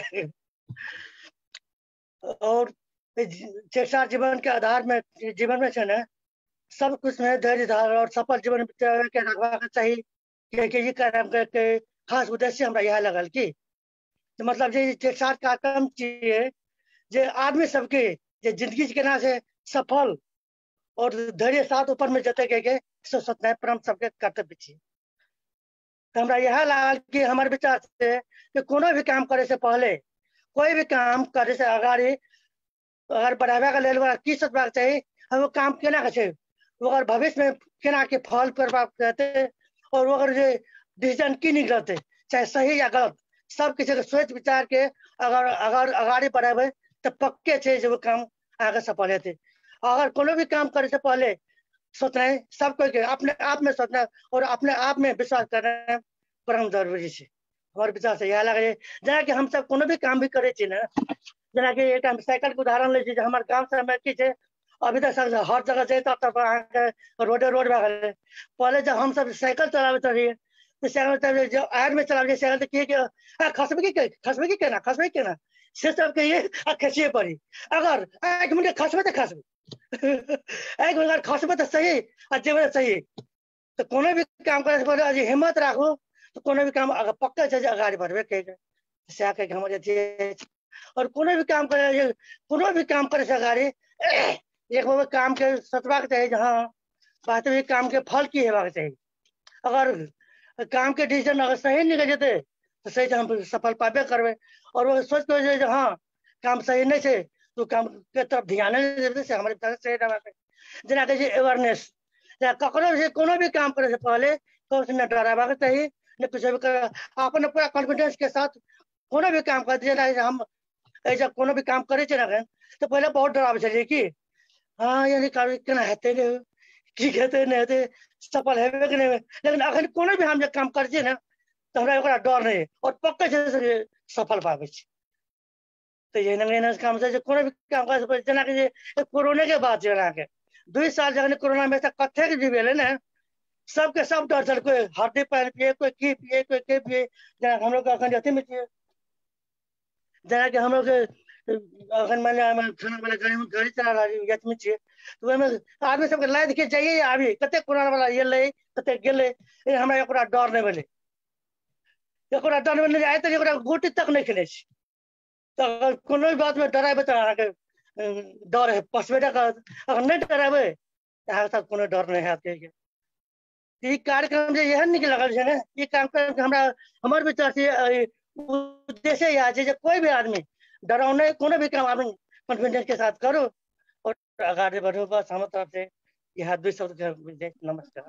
और चेकसार जीवन के आधार में जीवन में है ना सब कुछ में धैर्य धार और सफल जीवन के रखवा चाहिए कि ये कार्यक्रम के खास उद्देश्य हमरा यह लगल कि तो मतलब जे चेकसार कार्यक्रम चाहिए जे आदमी सबके जे जिंदगी के ना से सफल और धैर्य साथ ऊपर में जते के सत्यनारायण परम सबके कर्तव्य छी। तो हमरा यह लागल कि हमारे विचार से कि कोनो भी काम करे से पहले, कोई भी काम करे से अगाड़ी अगर बढ़ावे का लेल की सोचबाक चाहिए हम वो काम केना के छै, अगर भविष्य में केना के फल प्रभाव करते और अगर जे डिसीजन की निकलते चाहे सही या गलत सब किसी के सोच विचार के अगर अगर अगाड़ी बढ़ावे तो पक्के छै जो काम आगे सफल हेते। अगर कोनो भी काम करे से पहले सोचना है सब कोई के अपने आप में सोचना और अपने आप में विश्वास करना परम जरूरी है। और विचार से यह लगे जना कि हम सब कोनो भी काम भी करे छी ना जना कि एक साइकिल के उदाहरण ले छी, हमारे गांव से में की छे अभी तक हर जगह जाए तब रोडे रोड भए गेलै। पहले जब हम सब साइकिल चलाबैत रहिए तो साइकिल जब आयर में चलाबे साइकिल तो किए कि खसबे की खसबे की केना खसबे केना से सब कहिए आ खसिए पड़ी। अगर एक मिनट खसबे तो खसबे एक मिनट खसबे तो सही आ जेबे सही। तो कोनो भी काम करे से पहले अजी हिम्मत राखो तो कोनो भी काम अगर पक्का से आगे बढ़बे कहे से आके हमर जे और कोनो भी काम करे कोनो भी काम करे से आगे एक बार काम के सोचबाक चाहिए हाँ वास्तविक काम के फल की हेबाक चाहिए। अगर काम के डिसीजन अगर सही निकल जेते तो सही से हम सफल पाबे करबे। और वो सोच के जो हाँ काम सही नहीं है तो काम के तरफ ध्यान नहीं देते से हमारे तरफ सही रहबा जना के अवेयरनेस ककरो से कोनो भी काम करे से पहले कौन से न डराबा के चाहिए न कुछ भी कर अपन पूरा कॉन्फिडेंस के साथ कोनो भी काम कर जना हम ऐसा कोनो भी काम करे छे ना तो पहले बहुत डरावे छलिए कि हाँ यानी कार्य केना हेते ने की हेते ने हेते सफल हेबे कि नहीं। लेकिन अखन कोनो भी हम जे काम कर छिए ना तो हमरा ओकरा डर नहीं और पक्का से सफल पाबे छी। तो ये नंगे काम से कोनो भी काम कर जना कि कोरोना के बाद जना के दो साल जखन कोरोना में तक कथे के जीवेले ना सबके सब डर चल कोई हड्डी पानी पिए कोई की पिए कोई के पिए जना हम लोग अखन अथी में छिए जना कि हम लोग अखन मान लिया खाना वाला गाड़ी में गाड़ी चला रही यत में छिए तो में आदमी सबके लाद के जाइए आबी कते कोरोना वाला ये ले कते गेले हमरा एकरा डर नहीं भेले एकरा डर में नहीं आए तो एकरा गोटी तक नहीं खेले छी। तो अगर कोनो भी बात में डराबे तो आके डर है पसबे कर अगर नहीं डराबे यहाँ तक कोनो डर नहीं है के ई कार्यक्रम जे यह निक लगल है ना ई कार्यक्रम हमरा हमर विचार से उद्देश्य यह है जे कोई भी आदमी डरावने कोनो भी काम आदमी कॉन्फिडेंस के साथ करो और आगे बढ़ो। बस हम तरफ से यह दो शब्द के नमस्कार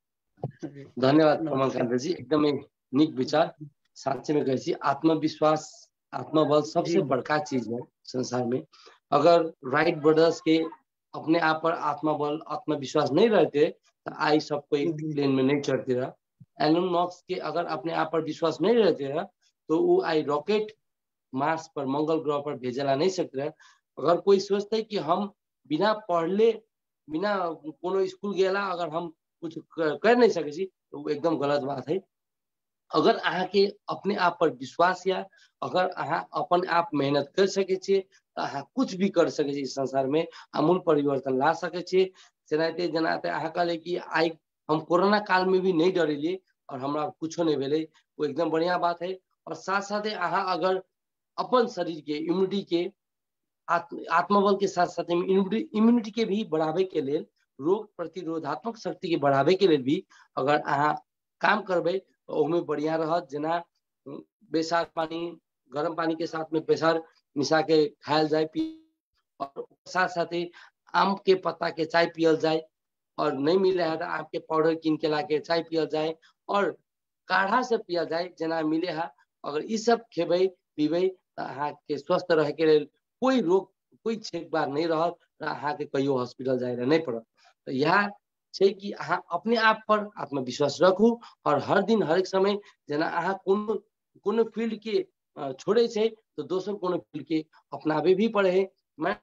धन्यवाद कमलकांत जी एकदम निक विचार साँचे में कहे आत्मविश्वास आत्मबल सबसे बड़का चीज है संसार में। अगर राइट ब्रदर्स के अपने आप पर आत्मबल आत्मविश्वास नहीं रहते तो आई सब कोई प्लेन में नहीं चढ़ते रहा। एलन मस्क के अगर अपने आप पर विश्वास नहीं रहते रहा तो वो आई रॉकेट मार्स पर मंगल ग्रह पर भेजला नहीं सकते रहा। अगर कोई सोचते कि हम बिना पढ़ले बिना कोनो स्कूल गेला अगर हम कुछ कर नहीं सके तो वो एकदम गलत बात है। अगर अहाँ के अपने आप पर विश्वास या अगर अहाँ अपन आप मेहनत कर सके छे तो अहाँ कुछ भी कर सके छे संसार में आमूल परिवर्तन ला सके छे। जनाते जनाते अहाँ कहले कि आई हम कोरोना काल में भी नहीं डरेलिए और हमरा कुछो नहीं भेले वो एकदम बढ़िया बात है। और साथ साथ अहाँ अगर अपन शरीर के इम्यूनिटी के आत्म आत्मबल के साथ साथ इम्यूनिटी के भी बढ़ावे के लिए रोग प्रतिरोधात्मक शक्ति के बढ़ावे के लिए भी अगर अहाँ काम करबे तो उसमें बढ़िया रहत। जना बेसार पानी गर्म पानी के साथ में बेसार मिसा के खायल जाए पी और साथ साथ ही आम के पत्ता के चाय पियल जाए और नहीं मिले है तो आम के पाउडर कीन के लाके चाय पियल जाए और काढ़ा से पियल जाए जना मिले है। अगर ये सब खेबे पीबे तो अहाँ के स्वस्थ रहे के लिए कोई रोग कोई छेक बार नहीं रहत अहाँ के कहियो हॉस्पिटल जाए नहीं पड़त। तो यह है कि अहाँ अपने आप पर आत्मविश्वास रखू और हर दिन हर एक समय जना अहाँ कोनो कोनो फील्ड के छोड़े छे तो दोसर कोनो फील्ड के अपनावे भी पड़े है। मैं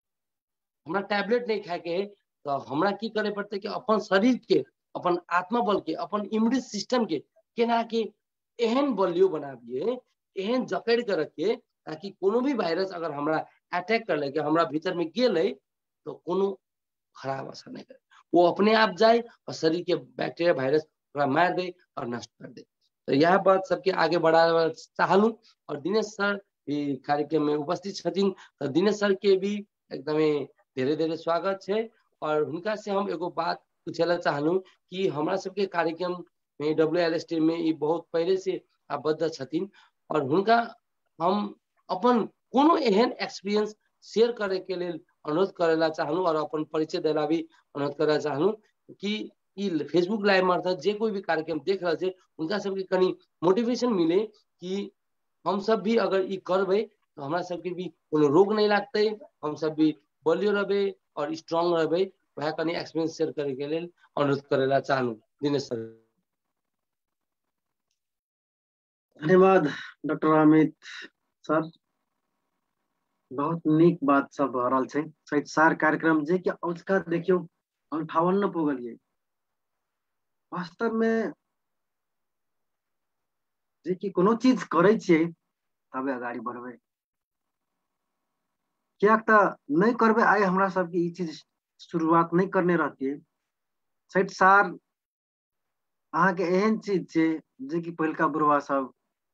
हमरा टैबलेट नहीं खाए के है तो हमरा की करे पड़ते कि अपन शरीर के अपन आत्मबल के अपन इम्यूनिटी सिस्टम के केना के एहन बलियो बनाबिए एहन जकड़ के रखिए ताकि कोनो भी वायरस अगर हमरा अटैक कर ले के हमरा भीतर में गेले तो कोनो खराब असर नहीं करे वो अपने आप जाए और शरीर के बैक्टीरिया वायरस मार दे और नष्ट कर दे। तो यह बात सबके आगे बढ़ा चाहलू और दिनेश सर भी कार्यक्रम में उपस्थित छथिन तो दिनेश सर के भी एकदम धीरे धीरे स्वागत है। और उनका से हम एगो बात पूछेला चाहलू कि हमारा सबके कार्यक्रम में डब्ल्यू एल एस टी में ये बहुत पहले से आबद्ध छथिन और उनका हम अपन कोनो एहन एक्सपीरियंस शेयर करे के लिए अनुरोध करेला चाहलू और अपन परिचय देला भी अनुरोध करेला चाहलू कि ई फेसबुक लाइव मार्फत जे कोई भी कार्यक्रम देख रहा है उनका सबके कनी मोटिवेशन मिले कि हम सब भी अगर ई करबे तो हमरा सबके भी कोनो रोग नहीं लागते हम सब भी बलियो रहबे और स्ट्रांग रहबे वह कनी एक्सपीरियंस शेयर करे के लिए अनुरोध करेला चाहलू। दिनेश सर। धन्यवाद डॉक्टर अमित सर। बहुत नीक बात सब भ रहल छै सैट सार कार्यक्रम जे कि औजका देखियो अंठावन पो गेलिए वास्तव में जे कि कोनो चीज करे छिए तबे आगाड़ी बढ़बे क्या नहीं करबे आइ हमरा सबके ई चीज शुरुआत नहीं करने रहतिए सैट सार अहाँ के एहन चीज छै जे कि पहिलका बुढ़वा सब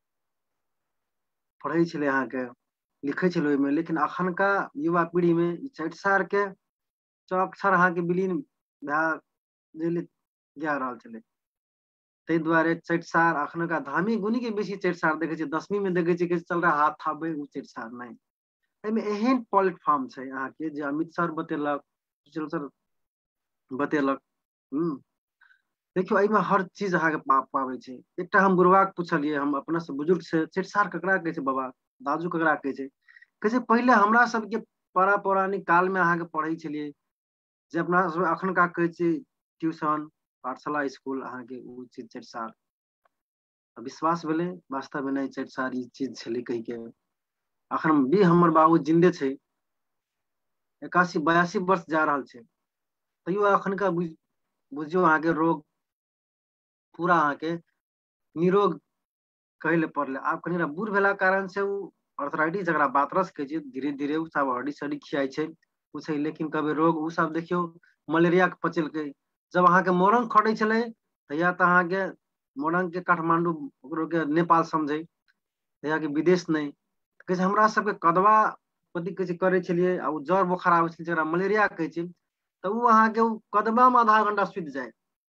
पढ़े छले अहाँ के लिखे छले ओय में लेकिन अखनका युवा पीढ़ी में ई सैट सार के अक्षर अहाँ के विलीन भए गेल जा रहल छले तै दुआरे सैट सार अखनका धामी गुनी के बेसी सैट सार देखे छै दसवीं में देखे छै कि चल रहा हाथ थाबे उ सैट सार नहीं एमे एहन प्लेटफॉर्म छै अहाँ के जे अमित सर बतेलक सुशील सर बतेलक हम्म देखियो एहि में हर चीज अहाँ के पा, पावे छै एकटा हम गुरुआ के पूछलिए हम अपना से बुजुर्ग से सैट सार ककरा कहे छै बाबा दादू ककरा कहे छै कहे छै पहले हमरा सब के परा पौराणिक काल में अहाँ के पढ़े छलिए जे अपना सब अखनका कहे छै ट्यूशन पाठशाला स्कूल अहाँ के उ चीज सैट सार विश्वास भेले वास्तव में नहीं सैट सार ई चीज छले कहि के अखन भी हमर बाबू जिंदे छै इक्यासी बयासी वर्ष जा रहल छै तैयो अखनका बुझियो अहाँ के रोग पूरा अहाँ के निरोग कहले पड़ले आब कनी बूढ़ भेला कारण से उ अर्थराइटिस जकरा बातरस कहे छै धीरे धीरे उ सब हड्डी सड्डी खियाई छै उ छै लेकिन कभी रोग उ सब देखियो मलेरिया के पचलकै जब अहाँ के मोरंग खटे छले तहिया त अहाँ के मोरंग के काठमांडू ओकरो के नेपाल समझे तहिया के विदेश नहीं कहे हमरा सब के कदवा पति कहे करे छलिए आ उ जर बुखार आवे छै जकरा मलेरिया कहे छै त उ अहाँ के उ कदवा में आधा घंटा सुत जाए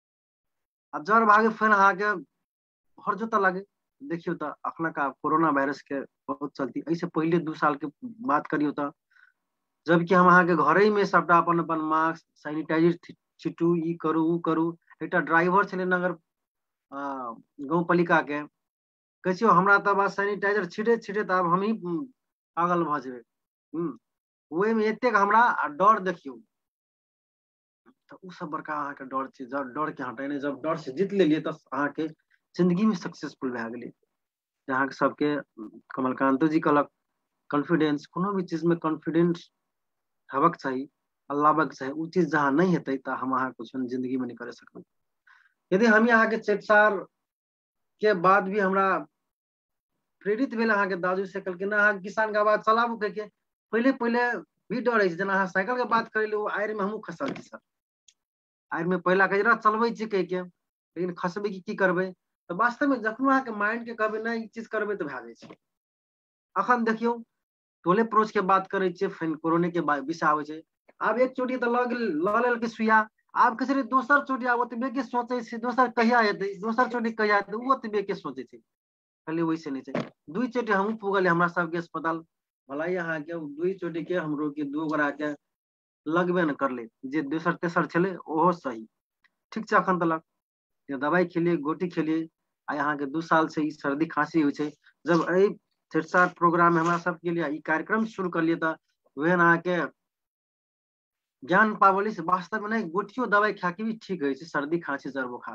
आ जर भागे फिर अहाँ के हर जोता लगे देखियो त अखनका कोरोना वायरस के बहुत चलती ऐसे पहले दू साल के बात करियो त जबकि हम अहाँ के घरे में सबटा अपन अपन मास्क सैनिटाइजर छिटू ई करू उ करू एकटा ड्राइवर छले नगर गांव पालिका के कहियो हमरा त बस सैनिटाइजर छिटे छिटे त अब हम ही पागल भ जेबे हम्म ओए में एतेक हमरा डर देखियो तो उ सब बड़का अहाँ के डर छै जब डर के हटेने जब डर से जीत लेलिए त अहाँ के जिंदगी में सक्सेसफुल भए गेलिए अहाँ के सबके कमलकांत जी कहलक कॉन्फिडेंस कोनो भी चीज में कॉन्फिडेंस हेबाक चाहिए अल्लाहक चाहिए उ चीज जहाँ नहीं हेतै त हम अहाँ कुछ जिंदगी में नहीं कर सकबै यदि हम अहाँ के सैट सार के बाद भी हमरा प्रेरित भेल अहाँ के दादू से कहलकै ना अहाँ किसान के आवाज चलाबू कह के पहले पहले भी डर है जना अहाँ साइकिल के बात करेले ओ आयर में हमहू खसल छी सर आयर में पहला कजरा चलबै छी कह के लेकिन खसबै की की करबै तो वास्तव में जखन अहाँ के माइंड के कहबै ना ई चीज करबै तो भए जाय छै अखन देखियो टोले पड़ोस के बात करे छियै फिर कोरोना के विषय आवे छै आब एक चोटी तो ल ल लेल के सुइया आब कहे रे दोसर चोटी आब ओतबे के सोचे छै दोसर कहिया हेतै दोसर चोटी कहिया हेतै ओ ओतबे के सोचे छै खाली वैसे नहीं छै दुई चोटी हमहू पुगल हमरा सब के अस्पताल भलाई अहाँ के दुई चोटी के हमरो के दू गोरा के लगबे न करले जे दोसर तेसर छले ओहो सही ठीक छै अखन तलक दवाई खेलिए गोटी खेलिए आ यहाँ के दू साल से ई सर्दी खांसी हो छै जब ए सैट सार प्रोग्राम हमरा सब के लिए ई कार्यक्रम शुरू कर लिए त वेन अहाँ के ज्ञान पावली से वास्तव में नहीं गोटियो दवाई खा के भी ठीक है सर्दी खांसी जर बुखार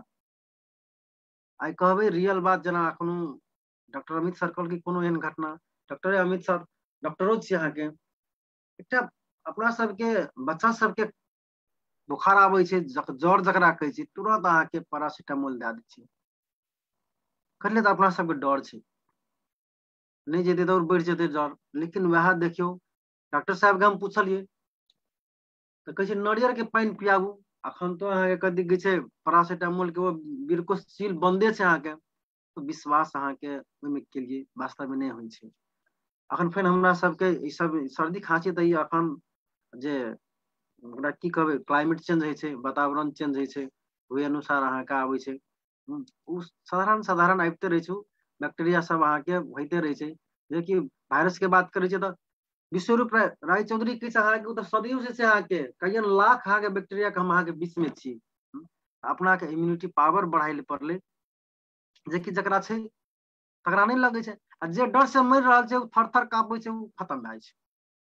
आई कहबे रियल बात जना अखनो डॉक्टर अमित सर कहल की कोनो एहन घटना डॉक्टर अमित सर डॉक्टरो छी अहाँ के एकटा अपना सब के बच्चा सब के बुखार आवे छै जर जकरा कहे छै तुरंत अहाँ के पैरासिटामोल दे दै छै करले त अपना सब के डर छै नहीं जेते तो बढ़ जेते जर लेकिन वह देखियो डॉक्टर साहब के हम पूछलिए तो कहे छै नारियल के पानी पियाबू अखन तो अहाँ के कथि कहे छै पैरासिटामोल के वो बिरकोसील बंदे छै अहाँ के तो विश्वास अहाँ के ओमे के लिए वास्तव में नहीं होय छै अखन फिर हमरा सब के ई सब सर्दी खांसी त ई अखन जे ओकरा की कहबे क्लाइमेट चेंज होय छै वातावरण चेंज होय छै ओहि अनुसार अहाँ के आवे छै उ साधारण साधारण आबिते रहे छै बैक्टीरिया सब अहाँ के होते रहे छै जे कि वायरस के बात करे छै त विश्वरूप राय चौधरी कहे अहाँ के सदियों से अहाँ के कईयन लाख अहाँ के बैक्टीरिया के हम अहाँ के बीच में छी अपना के इम्यूनिटी पावर बढ़ाई ले पड़ले जे कि जकरा छै तकरा नहीं लगे छै आ जे डर से मर रहल छै थर थर कांपे छै उ खत्म भए छै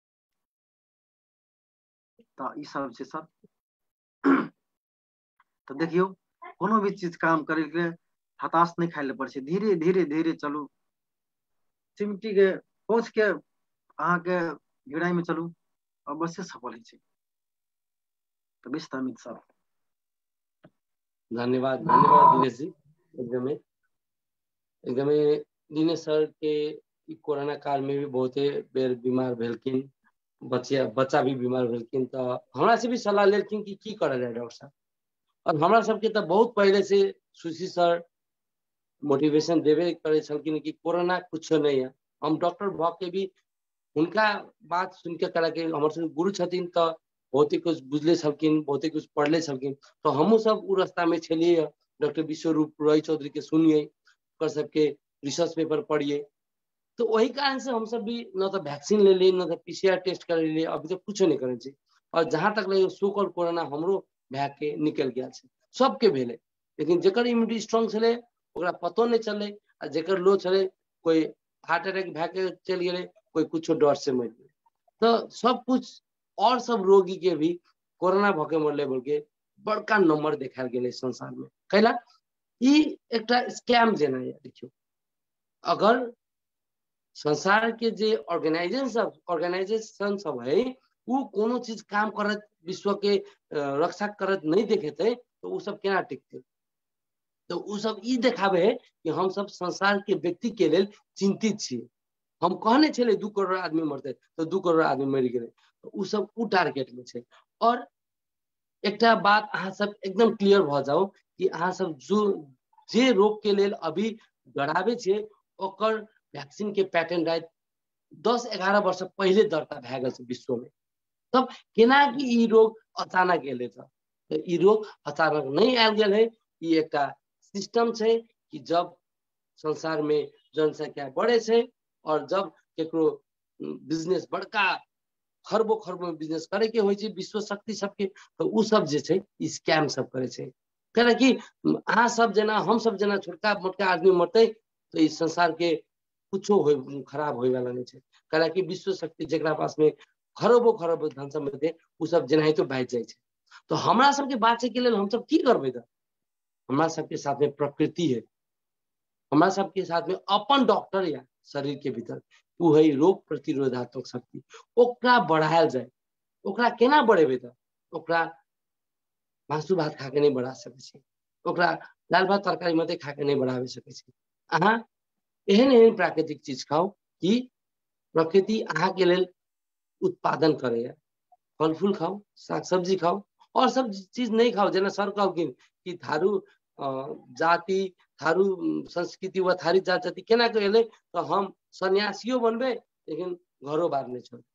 त ई सब छै सर तो देखियो कोनो भी चीज काम करे के हताश नहीं खाई ले पड़े छै धीरे धीरे धीरे चलू चिमटी के पहुंच के अहाँ के गिराई में चलू अवश्य सफल है। तबिस अमित सर धन्यवाद धन्यवाद दिनेश जी। एकदमै एकदमै दिनेश सर के कोरोना काल में भी बहुते बेर बीमार भेलखिन, बच्चा बच्चा भी बीमार भेलखिन, तो हमरा से भी सलाह लेलखिन कि की करल जाए डॉक्टर साहब। और हमरा सबके तो बहुत पहले से सुशी सर मोटिवेशन देवे करे छलखिन कि कोरोना कुछ नहीं है। हम डॉक्टर भ के भी उनका बात सुन के करा के हमर सब गुरु छथिन, तो बहुते कुछ बुझले छलखिन, बहुते कुछ पढ़ले छलखिन, तो हमहू सब उ रास्ता में छलिए। डॉक्टर विश्वरूप रॉय चौधरी के सुनिए, कर सबके रिसर्च पेपर पढ़िए, तो वही कारण से हम सब भी न तो वैक्सीन ले लिए न तो पीसीआर टेस्ट कर लिए, अभी तो कुछ नहीं करे छे। और जहां तक लगे सो कॉल कोरोना हमरो भै के निकल गया छे, सबके भेले, लेकिन जेकर इम्यूनिटी स्ट्रांग छले ओकरा पतो नहीं चले, आ जेकर लो छले कोई हार्ट अटैक भै के चल गए, कोई कुछ डर से मर गए। तो सब कुछ और सब रोगी के भी कोरोना भके मरले बोल के बड़का नंबर देखाल गेले संसार में। कैला ई एकटा स्कैम जेना है। देखियो अगर संसार के जे ऑर्गेनाइजेशन सब ऑर्गेनाइजेशन सब है वो कोनो चीज काम करत विश्व के रक्षा करत नहीं देखेते तो वो सब केना टिकते। तो वो सब ई देखावे है कि हम सब संसार के व्यक्ति के लेल चिंतित छिए। हम कहने छे दू करोड़ आदमी मरते तो दू करोड़ आदमी मर गए, तो उ सब उ टारगेट में छे। और एकटा बात अहाँ सब एकदम क्लियर भ जाओ कि अहाँ सब जो जे रोग के लेल अभी डरावे छे ओकर वैक्सीन के पैटर्न राइट दस ग्यारह वर्ष पहले दर्ता भै गेल छे विश्व में। तब केना कि ई रोग अचानक एले था, तो ई रोग अचानक नहीं आयल गेल है। ई एकटा सिस्टम छे कि जब संसार में जनसंख्या बढ़े छे और जब केकरो बिजनेस बड़का खरबो खरबो बिजनेस करे के होय छे विश्व शक्ति सबके, तो उ सब जे छे स्कैम सब करे छे। कहना कि अहाँ सब जना हम सब जना छोटका मोटका आदमी मरते तो इस संसार के कुछो हो खराब होय वाला नहीं छे। कहना कि विश्व शक्ति जेकरा पास में खरबो खरबो धन सम्पत्ति उ सब जना तो बाज जाय छे। तो हमरा सबके बाँचे के लेल हम सब की करबे? त हमरा सबके साथ में प्रकृति है, हमरा सबके साथ में अपन डॉक्टर या शरीर के भीतर उ है रोग प्रतिरोधात्मक शक्ति, ओकरा बढ़ायल जाए। ओकरा केना बढ़ेबे? त ओकरा मासु भात खा के नहीं बढ़ा सके छे, ओकरा दाल भात तरकारी मते खा के नहीं बढ़ावे सके छे। अहाँ एहन एहन प्राकृतिक चीज खाओ कि प्रकृति अहाँ के लेल उत्पादन करे। फल फूल खाओ, साग सब्जी खाओ, और सब चीज नहीं खाओ। जना सर कहलखिन कि थारू जाति थारू संस्कृति व थारी जात जाति केना कहले तो हम सन्यासियों बनबे लेकिन घरों बाहर नहीं छोड़।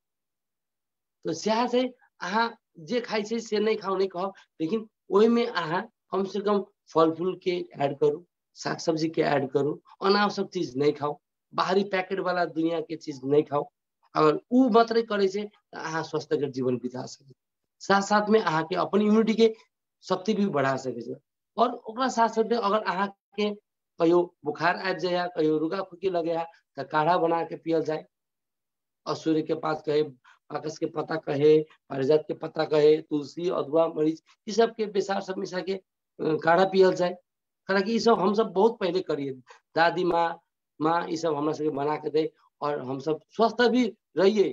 तो सह से अहाँ जे खाई छे से नहीं खाओ नहीं कहो, लेकिन वही में अहाँ कम से कम फल फूल के ऐड करो, साग सब्जी के ऐड करो, अनावश्यक चीज नहीं खाओ, बाहरी पैकेट वाला दुनिया के चीज नहीं खाओ। अगर उ मात्रै करे छे तो अहाँ स्वस्थ कर जीवन बिता सके। साथ साथ में अहाँ के अपन इम्यूनिटी के शक्ति भी बढ़ा सके छे। और ओकरा साथ साथ में अगर अहाँ के कहियो बुखार आ जाए, कहियो रुगा खुकी लगे तो काढ़ा बना के पियल जाए। असूर्य के पास कहे, बाकस के पत्ता कहे, पारिजात के पत्ता कहे, तुलसी अदुआ मरीच ये सब के बेसार सब मिसा के काढ़ा पियल जाए। हालांकि ये सब हम सब बहुत पहले करिए, दादी माँ माँ ये सब हमरा सबके बना के दे और हम सब स्वस्थ भी रहिए।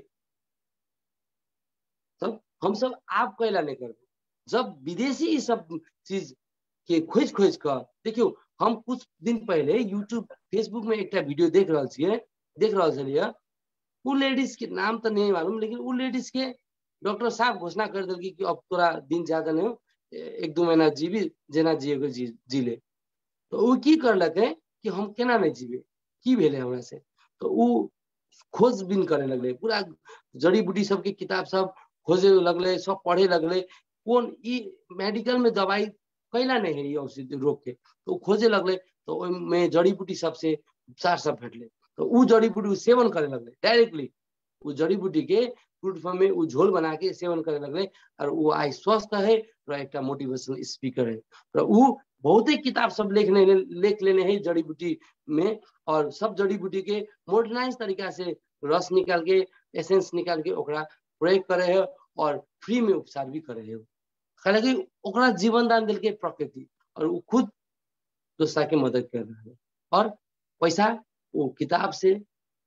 तब हम सब आप कैला नहीं करबे? जब विदेशी ये सब चीज के खोज खोज कर देखियो। हम कुछ दिन पहले यूट्यूब फेसबुक में एक वीडियो देख रहा छे देख रहा छलिए उ लेडीज के नाम तो नहीं मालूम, लेकिन उ लेडीज के डॉक्टर साहब घोषणा कर दिल कि अब तोरा दिन ज्यादा नहीं हो, एक दो महीना जीवी जेना जिए जी, जी ले। तो वो की करलके कि हम केना नहीं जीवे, की भेले हमरा से। तो उ खोजबीन करे लगले, पूरा जड़ी बूटी सबके किताब सब खोजे लगले, सब पढ़े लगले कौन ई मेडिकल में दवाई कैला नहीं है ये औषधि रोग के। तो खोजे लगले तो में जड़ी बूटी सबसे उपचार सब भेटले। तो उ जड़ी बूटी सेवन करे लगले डायरेक्टली, उ जड़ी बूटी के फ्रूट फॉर्म में उ झोल बना के सेवन करे लगले और वो आई स्वस्थ है और एक मोटिवेशनल स्पीकर है। तो उ बहुत ही किताब सब लिखने लेख लेने हैं जड़ी बूटी में, और सब जड़ी बूटी के मॉडर्नाइज तरीका से रस निकाल के एसेंस निकाल के ओकरा प्रयोग करे है और फ्री में उपचार भी करे है। हालांकि ओकरा जीवन दान दिल के प्रकृति और वो खुद दूसरा के मदद कर रहा है। और पैसा वो किताब से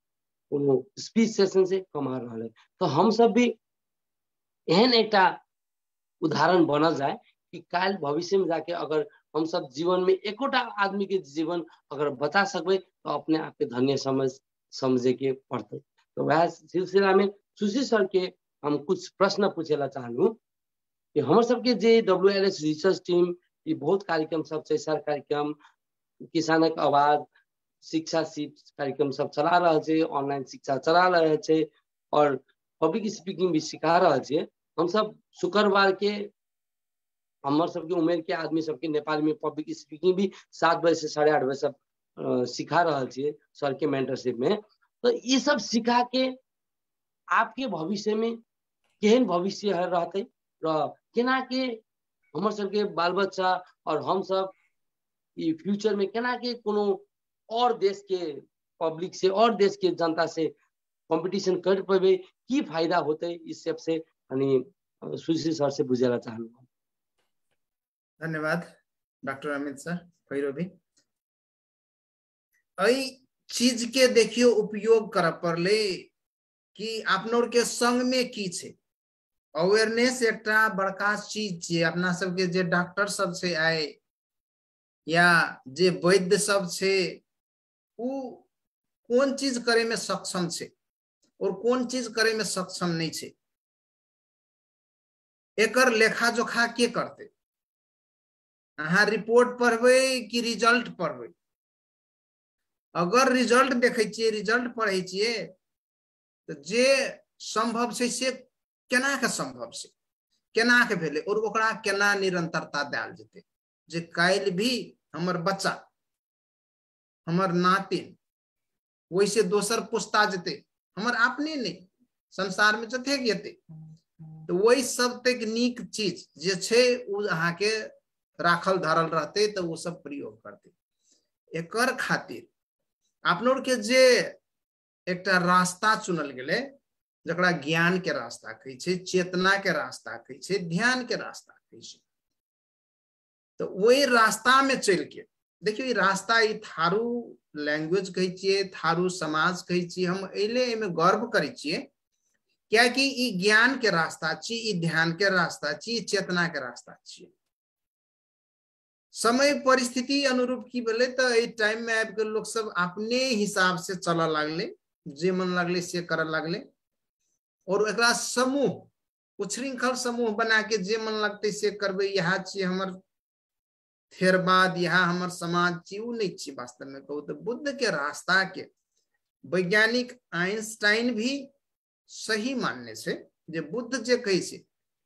कोनो स्पीच सेशन से कमा रहा है। तो हम सब भी एहन एक उदाहरण बना जाए कि काल भविष्य में जाके अगर हम सब जीवन में एकोटा आदमी के जीवन अगर बता सकबे तो अपने आप के धन्य समझ समझे के पड़ते। तो वह सिलसिला में सुशील सर के हम कुछ प्रश्न पूछेला चाहलू कि हमर सबके जे W L S research team ये बहुत कार्यक्रम सब छै, सर कार्यक्रम, किसानक आवाज, शिक्षा सीट कार्यक्रम सब चला रहा है, ऑनलाइन शिक्षा चला रहे छे और पब्लिक स्पीकिंग भी सिखा रहा है। हम सब शुक्रवार के हमर सबके उम्र के आदमी सबके नेपाल में पब्लिक स्पीकिंग भी सात बजे से साढ़े आठ बजे सब सिखा रहा है सर के मेंटरशिप में। तो ये सब सिखा के आपके भविष्य में केहन भविष्य रहते र केना के हमर सबके बाल बच्चा और हम सब ये फ्यूचर में केना के कोनो और देश के पब्लिक से और देश के जनता से कंपटीशन कर पाबे, की फायदा होते इस सब से अनि सुशील सर से बुझेला चाहलू। धन्यवाद डॉक्टर अमित सर भैरवी। अई चीज के देखियो उपयोग कर पड़ले कि आपनोर के संग में की छे अवेयरनेस एकटा बड़का चीज छे। अपना सबके जे डॉक्टर सब से आए या जे वैद्य सब छे उ कौन चीज करे में सक्षम छे और कौन चीज करे में सक्षम नहीं छे, एकर लेखा जोखा के करते। अहाँ रिपोर्ट पढ़बे कि रिजल्ट पढ़बे? अगर रिजल्ट देखे छिए, रिजल्ट पढ़े छिए तो जे संभव से से केना के संभव से केना के भेले और ओकरा केना निरंतरता देल जेते जे काल भी हमर बच्चा हमर नातिन वैसे दोसर पुस्ता जेते, हमर अपने नहीं संसार में जते गेते। तो वही सब तकनीक चीज जे छे उ अहाँ के राखल धरल रहते तो वो सब प्रयोग करते। एकर खातिर आपनोर के जे एकटा रास्ता चुनल गेले जकरा ज्ञान के रास्ता कहे छे, चेतना के रास्ता कहे छे, ध्यान के रास्ता कहे छे। तो वही रास्ता में चल के देखियो ये रास्ता ये थारू लैंग्वेज कहे छिए, थारू समाज कहे छिए। हम एले एमे गर्व करे छिए क्या कि ई ज्ञान के रास्ता छी, ई ध्यान के रास्ता छी, ई चेतना के रास्ता छी। समय परिस्थिति अनुरूप की बोले तो ए टाइम में आबि के लोग सब अपने हिसाब से चल लगले, जे मन लगले से कर लगले और एकरा समूह उच्छृंखल समूह बना के जे मन लगते से करबे। यहाँ छी हमर थेरवाद, यहाँ हमर समाज छी, उ नहीं छी। वास्तव में कहू तो बुद्ध के रास्ता के वैज्ञानिक आइंस्टाइन भी सही मानने से जे बुद्ध जे कहे से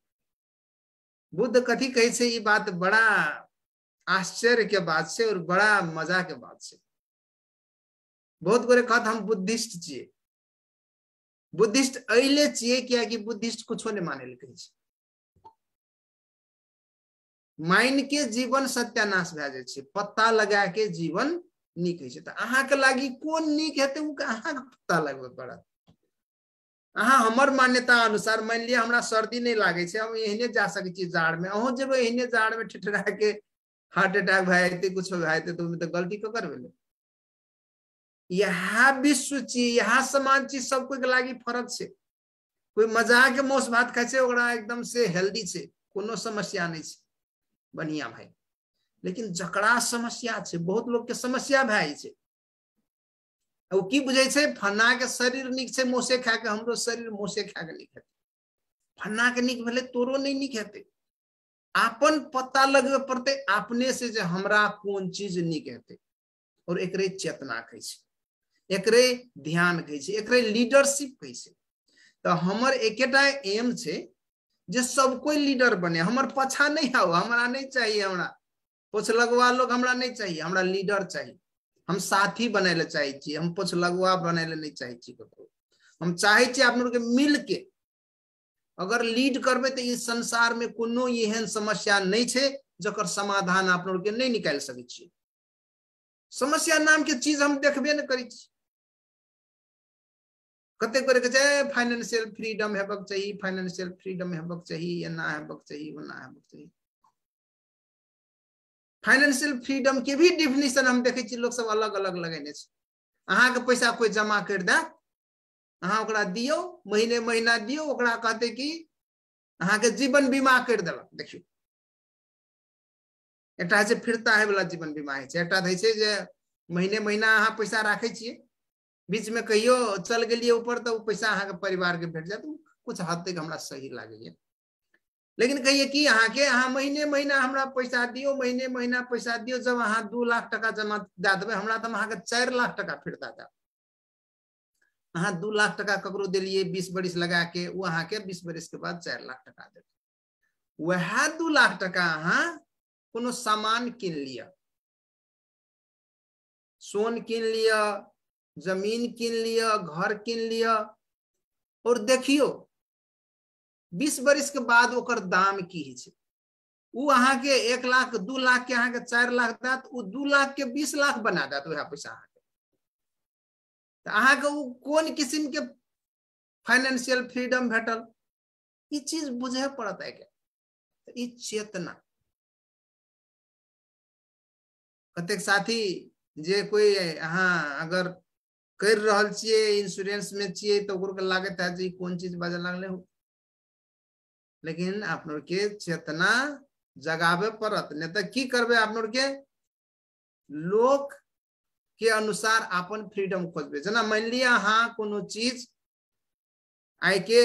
बुद्ध कथी कहे से, ये बात बड़ा आश्चर्य के बात से और बड़ा मजा के बात से। बहुत गोरे कहत हम बुद्धिस्ट छिए। बुद्धिस्ट अइले छिए क्या कि बुद्धिस्ट कुछो नहीं माने ले कहे छे। माइन के जीवन सत्यानाश भए जाय छे, पत्ता लगा के जीवन नीक है छे। तो अहाँ के लागी कोन नीक हेते उ अहाँ के पता लगबे पड़त। अहाँ हमर मान्यता अनुसार मान लिया हमरा सर्दी नहीं लागे छे, हम एहने जा सके छी जाड़ में, अहो जेबे एहने जाड़ में ठिठरा के हार्ट अटैक भए जेते कुछ भए जेते तो तो गलती क करबे। यहाँ विश्व छी, यहाँ समाज छी, सब कोई के लागी फर्क छे। कोई मजाक के मौस भात खाए छे ओकरा एकदम से हेल्दी छे, कोनो समस्या नहीं छे, बढ़िया भाई। लेकिन जकरा समस्या छे, बहुत लोग के समस्या भए छे, वो की बुझे छे फन्ना के शरीर निक छे मोसे खा के हमरो शरीर मोसे खा के निक हेते। फन्ना के निक भेले तोरो नहीं निक हेते। आपन पता लगबे पड़ते अपने से जे हमरा कौन चीज निक हेते और एकरे चेतना कहे छे, एकरे ध्यान कहे छे, एकरे लीडरशिप कहे छे। तो हमर एकेटा एम छे जे सब कोई लीडर बने, हमर पछा नहीं आओ, हमरा नहीं चाहिए, हमरा पोछ लगवा लोग हमरा नहीं चाहिए, हमरा लीडर चाहिए। हम साथी बने ले चाहे छी, हम पोछ लगवा बने ले नहीं चाहे छी ककरो। हम चाहे छी आप लोग के मिल के अगर लीड करबे तो इस संसार में कोनो एहन समस्या नहीं छे जकर समाधान आप लोग के नहीं निकाल सके छी। समस्या नाम के चीज हम देखबे न करी छी। कते करे के छै फाइनेंशियल फ्रीडम हेबक चाहिए, फाइनेंशियल फ्रीडम हेबक चाहिए, एना हेबक चाहिए, ओना हेबक चाहिए। फाइनेंशियल फ्रीडम के भी डेफिनेशन हम देखे छी लोग सब अलग अलग लगेने छै। अहाँ के पैसा कोई जमा कर दे अहाँ ओकरा दियो महीने महीना दियो ओकरा कहते कि अहाँ के जीवन बीमा कर देलक। देखियो एकटा छै फिरता है वाला जीवन बीमा है, एकटा दै छै जे महीने महीना अहाँ पैसा राखे छिए, बीच में कहियो चल गेलिए ऊपर तो पैसा अहाँ के परिवार के भेट जात, कुछ हद तक हमरा सही लागैए। लेकिन कहिए कि अहाँ के अहाँ महीने महीना हमरा पैसा दियो महीने महीना पैसा दियो, जब अहाँ दू लाख टका जमा दे देबै हमरा तो अहाँ के चार लाख टका फिरता देब। अहाँ दू लाख टका ककरो दिलिए बीस बरिस लगा के, वो अहाँ के बीस बरिस के बाद चार लाख टका देत। वह दू लाख टका अहाँ कोनो सामान किन लिया, सोन किन लिया, जमीन किन लिया, घर किन लिया, और देखियो बीस बरिस के बाद ओकर दाम की है। वो अहाँ के एक लाख दू लाख के अहाँ के चार लाख देत, वो दू लाख के बीस लाख बना देत वह पैसा अहाँ के। तो अहाँ के वो कौन किस्म के फाइनेंशियल फ्रीडम भेटल, ये चीज बुझे पड़ता है क्या। ये चेतना कतेक साथी जे कोई अहाँ अगर कर रहल छिए इंश्योरेंस में छिए तो ओकरो के लागत है जे कौन चीज बाजे लागले हो, लेकिन अपनों के चेतना जगावे पड़त, नहीं तो की करबे अपनों के लोक के अनुसार अपन फ्रीडम खोजबे। जना मान लिया हाँ कोनो चीज आय के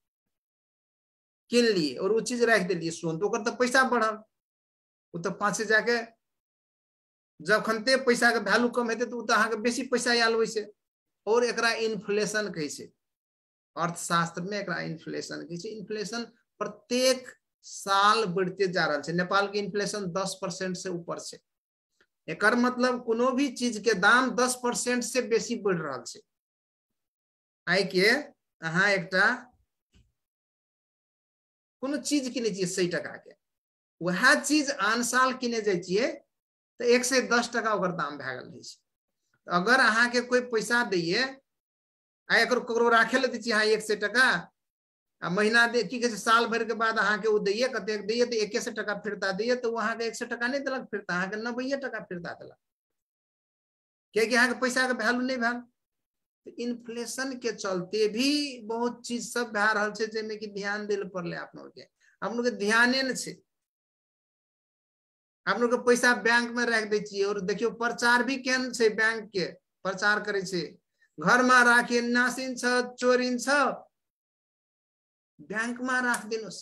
किन लिए और वो चीज रख दिलिए सोन, तो तो पैसा बढ़ल, वो तो पांच से जाके जब खनते पैसा के वैल्यू कम हेते तो अहाँ के बेसी पैसा आयल वैसे। और एकरा इन्फ्लेशन कहे छै, अर्थशास्त्र में एकरा इन्फ्लेशन कहे छै। इन्फ्लेशन प्रत्येक साल बढ़ते जा रहा है। नेपाल के इन्फ्लेशन दस परसेंट से ऊपर से, एकर मतलब कोनो भी चीज के दाम दस परसेंट से बेसी बढ़ रहा है। आय के अहाँ एकटा कोनो चीज किने छिए सौ टका के, वह चीज आन साल किने जाय छिए तो एक से दस टका ओकर दाम भए गेल है। अगर अहाँ के कोई पैसा दिए आ एक ककरो राखे ले दी हाँ एक सौ टका आ महीना दे की कहे साल भर के बाद अहाँ के वो दिए कते दिए तो एक सौ टका फिरता दिए, तो वहां के एक सौ टका नहीं दिलक फिरता, अहाँ के नब्बे टका फिरता दिलक, क्योंकि अहाँ के पैसा के वैल्यू नहीं भेल। तो इन्फ्लेशन के चलते भी बहुत चीज सब भए रहल छै जेमे कि ध्यान दिल पड़ले। आप लोग के आप लोग के ध्याने न छै, आप लोग के पैसा बैंक में रख दे छिए और देखियो प्रचार भी केन छै, बैंक के प्रचार करे छै घर में राखे नासिन छ चोरिन छ बैंक में राख दिनुस,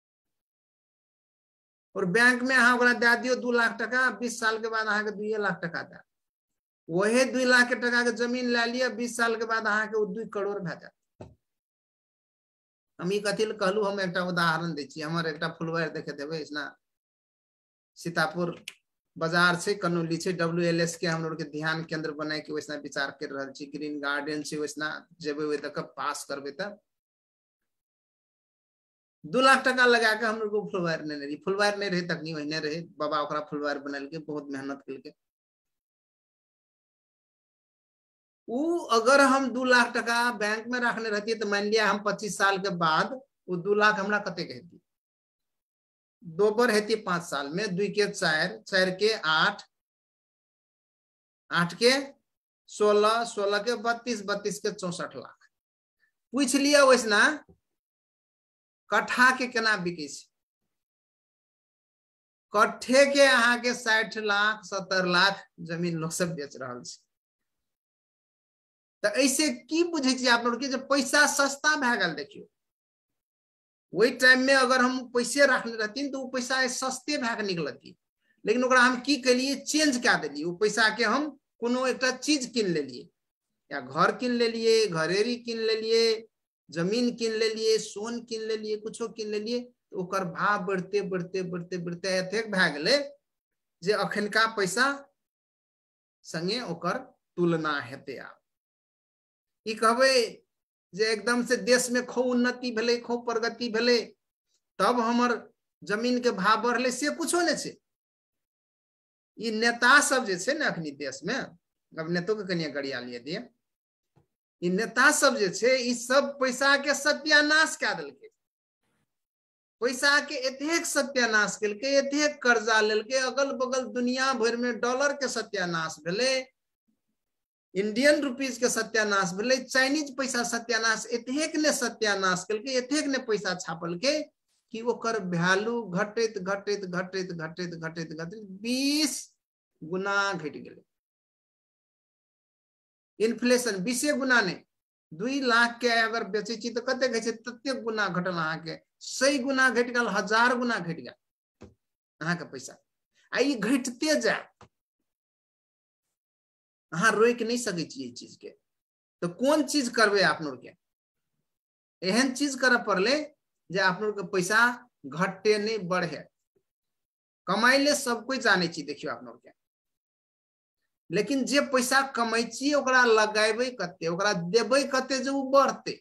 और बैंक में अहाँ ओकरा दे दियो दू लाख टका, बीस साल के बाद अहाँ के दू लाख टका दे, वही दू लाख के टका के जमीन ले लिया, बीस साल के बाद अहाँ के दू करोड़ भे जात। हम ई कथी कहलू, हम एक उदाहरण दै छी। हमर एक फुलवारी देखे देवे इसना सीतापुर बाजार से कनौली से डब्ल्यू एल एस के हम लोग के ध्यान केंद्र बनाए के वैसना विचार कर रहा छी। ग्रीन गार्डन से वैसना जेबे वे तक पास करबे तब दू लाख टका लगा के हम लोग को फुलवारी नहीं रही, फुलवारी नहीं रहे तक नहीं वही रहे, बाबा ओकरा फुलवारी बनल के बहुत मेहनत कल के। उ अगर हम दू लाख टका बैंक में रखने रहती तो मान लिया हम पच्चीस साल के बाद वो दू लाख हमरा कते कहती, दो बार हेती पांच साल में, दुई के चार, चार के आठ, आठ के सोलह, सोलह के बत्तीस, बत्तीस के चौसठ लाख। पूछ लिया वैसना कट्ठा के केना बिके छै, कट्ठे के अहाँ के साठ लाख सत्तर लाख जमीन लोग सब बेच रहा है। तो ऐसे की बुझे छी आप लोग के जब पैसा सस्ता भे गेल, देखियो वही टाइम में अगर हम पैसे रखने रहती तो वो पैसा सस्ते भे के निकलती, लेकिन ओकरा हम की कलिए चेंज क्या दिलिए, वो पैसा के हम कोनो एक चीज किन ले लिए, या घर किन ले लिए, घरेरी किन ले लिए, जमीन किन ले लिए, सोन किन ले लिए, कुछो किन ले लिए, तो ओकर भाव बढ़ते बढ़ते बढ़ते बढ़ते एतेक भे गेले जे अखनका पैसा संगे ओकर तुलना हेते। आब ई कहबे जे एकदम से देश में खूब उन्नति भेले, खूब प्रगति भेले, तब हमर जमीन के भाव बढ़ले, से कुछो नहीं छे। ई नेता सब जे छे ना अखनी देश में, अब नेतो के कनिया गड़िया लिए दिए, ई नेता सब जे छे ई सब पैसा के सत्यानाश क्या देलके, पैसा के एतेक सत्यानाश केलके, एतेक कर्जा लेलके, अगल बगल दुनिया भर में डॉलर के सत्यानाश भेले, इंडियन रुपीज के सत्यानाश भेलै, चाइनीज पैसा सत्यानाश एतेक ने सत्यानाश केलकै, एतेक ने पैसा छापलकै कि ओकर वैल्यू घटैत घटैत घटैत घटैत घटैत घटैत बीस गुना घटि गेलै। इन्फ्लेशन बीस गुना नहीं, दुई लाख के अगर बेचे छी तो कते घटे तते गुना घटल, अहाँ के सौ गुना घट गल, हजार गुना घट गया अहाँ के पैसा। आ ई घटते जाए, अहाँ रोक नहीं सकै छी चीज के। तो कौन चीज करबे आप लोग के? एहन चीज करे पड़ले जे आप लोग के पैसा घटे नहीं बढ़े। कमाई ले सब कोई जाने छी, देखियो आप लोग के, लेकिन जे पैसा कमाई छी ओकरा लगाबे कते, ओकरा देबे कते जे उ बढ़ते।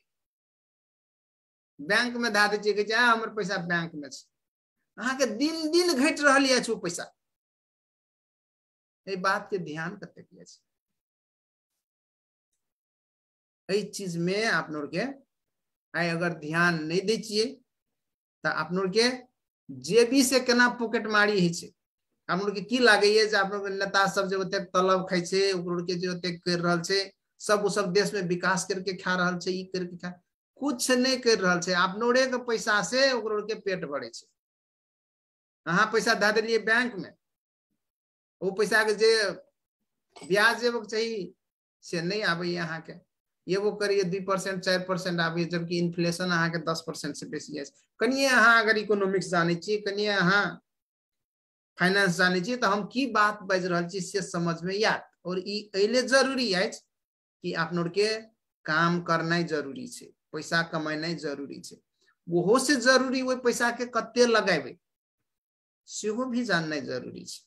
बैंक में धा दे छी कि हमर पैसा बैंक में छै, अहाँ के दिन दिन घट रहल अछि उ पैसा। ए बात के ध्यान कते किया छै? ए चीज में आप लोग के आई अगर ध्यान नहीं दै छिए तो आप लोग के जेबी से केना पॉकेट मारी है छै। आप लोग के की लागे ये जे आप लोग नेता सब जे ओते तलब खाइ छै, ओकरो के जे ओते कर रहल छै, सब उ सब देश में विकास करके खा रहल छै, ई करके खा कुछ नहीं कर रहल छै। आप लोग के पैसा से ओकरो के पेट भरे छै। अहाँ पैसा धा देलिए बैंक में, वो पैसा के जे ब्याज देबो के चाहिए से नहीं आबे अहाँ के, ये वो करिए दू परसेंट चार परसेंट आबे, जबकि इन्फ्लेशन अहाँ के दस परसेंट से बेसी है। कनिए अहाँ अगर इकोनॉमिक्स जाने छी, कनिए अहाँ फाइनेंस जाने छी, तो हम की बात बाज रहल छी से समझ में याद। और ई एले जरूरी है कि आप लोग के काम करना जरूरी है, पैसा कमाना जरूरी है। वो से जरूरी वो पैसा के कते लगाबे सेहो भी जानना जरूरी है।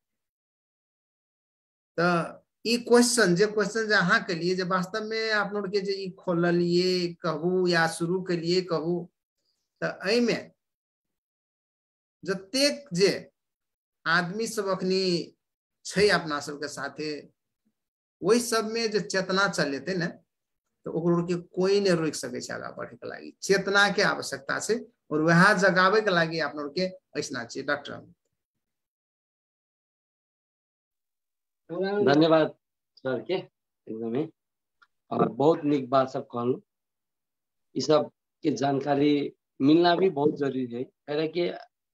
तो ई क्वेश्चन जे क्वेश्चन जे अहाँ के लिए जे वास्तव में आप लोग के जे ई खोललिए कहू या शुरू के लिए कहू, तो एहि में जतेक जे आदमी सब अखनी छै अपना सब के साथे, वही सब में जे चेतना चलेते ने, तो ओकरो के कोई ने रोक सके छै आगा बढ़े के लागी। चेतना के आवश्यकता छै और वह जगावे के लागी आप लोग के ऐसना छै। डॉक्टर धन्यवाद सर के, एकदम ही और बहुत निक बात सब कहलू। ये सब के जानकारी मिलना भी बहुत जरूरी है, कहे कि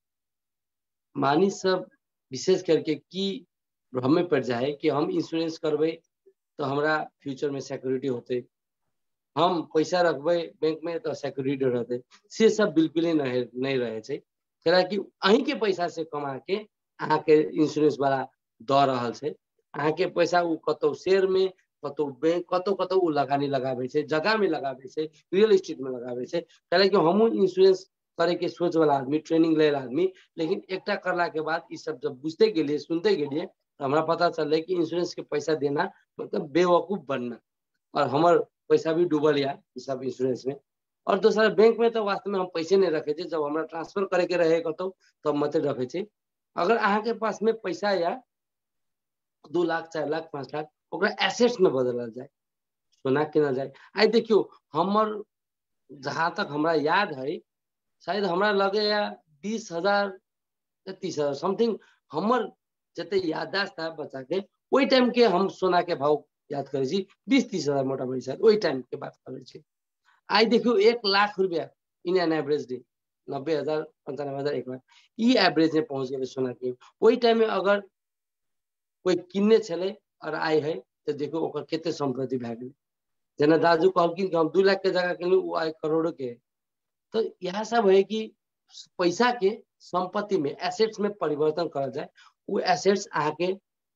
मानी सब विशेष करके की भ्रम में पड़ जाए कि हम इंश्योरेंस करबे तो हमरा फ्यूचर में सिक्योरिटी होते, हम पैसा रखबे बैंक में तो सिक्योरिटी रहते, से सब बिल्कुल ही नहीं नहीं रहे छै। कहे कि अहीं के पैसा से कमा के अहाँ के इंश्योरेंस वाला द रहल छै, अहाँ के पैसा उ कतो शेयर में, कतो बैंक, कतो कतो उ लगानी लगाबे छै, जगह में लगाबे छै, रियल एस्टेट में लगाबे छै। कहे कि हम इंश्योरेंस करे के सोच वाला आदमी, ट्रेनिंग ले आदमी, लेकिन एकटा करला के बाद ई सब जब बुझते गेलिए, सुनते गेलिए, तो हमरा पता चले कि इंश्योरेंस के पैसा देना मतलब बेवकूफ बनना, और हमार पैसा भी डूबल या सब इंश्योरेंस में। और दूसरा बैंक में तो वास्तव में हम पैसे नहीं रखे थे, जब हमारा ट्रांसफर करे के रहे कतो तब मत रखे थे। अगर अहाँ के पास में पैसा या दो लाख चार लाख पांच लाख ओकरा एसेट्स में बदलल जाए, सोना किनल जाए। आई देखियो हमर जहां तक हमरा याद है, शायद हमरा लगे या बीस हजार तीस हजार समथिंग हमर जते याददाश्त है बच्चा के, वही टाइम के हम सोना के भाव याद करे छी, बीस तीस हजार मोटा मोटी शायद वही टाइम के बात करे छी। आई देखियो एक लाख रुपया इन एन एवरेज डे, नब्बे हजार पंचानवे हजार एक लाख ई एवरेज में पहुंच गए सोना के। वही टाइम में अगर कोई किन्ने चले और आई है तो देखो ओकर केते संपत्ति भए गेल। जना दाजू कहलकिन कि हम दू लाख के जगह के वो आई करोड़ों के। तो यह सब है कि पैसा के संपत्ति में, एसेट्स में परिवर्तन करा जाए, वो एसेट्स आके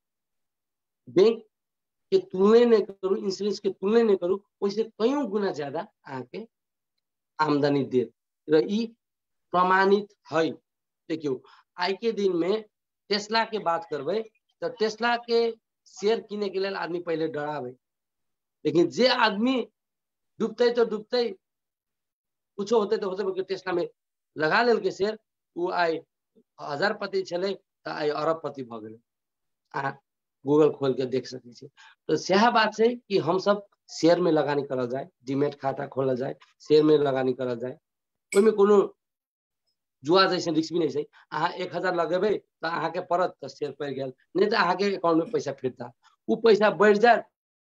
बैंक के तुलना नहीं करूँ, इंश्योरेंस के तुलना नहीं करूँ, वैसे कईयों गुना ज्यादा आके आमदनी दे रही प्रमाणित है। देखियो आई के दिन में टेस्ला के बात करबे तो टेस्ला के शेयर किने के लिए आदमी पहले डरावे, लेकिन जे आदमी डूबते तो डूबते कुछ होते तो होते टेस्ला में लगा लेल के शेयर, वो आई हजार पति छे तो आई अरबपति भ गए। आ गूगल खोल के देख सके छे। तो सह बात है कि हम सब शेयर में लगानी करल जाए, डीमेट खाता खोला जाए, शेयर में लगानी करल जाए, ओहिमे कोनो जुआ जैसे रिस्क भी नहीं है। अहाँ एक हजार लगेबे तो अहाँ के पड़त तो शेयर पड़ गया, नहीं तो अहाँ के अकाउंट में पैसा फिरता, वो पैसा बढ़ जाए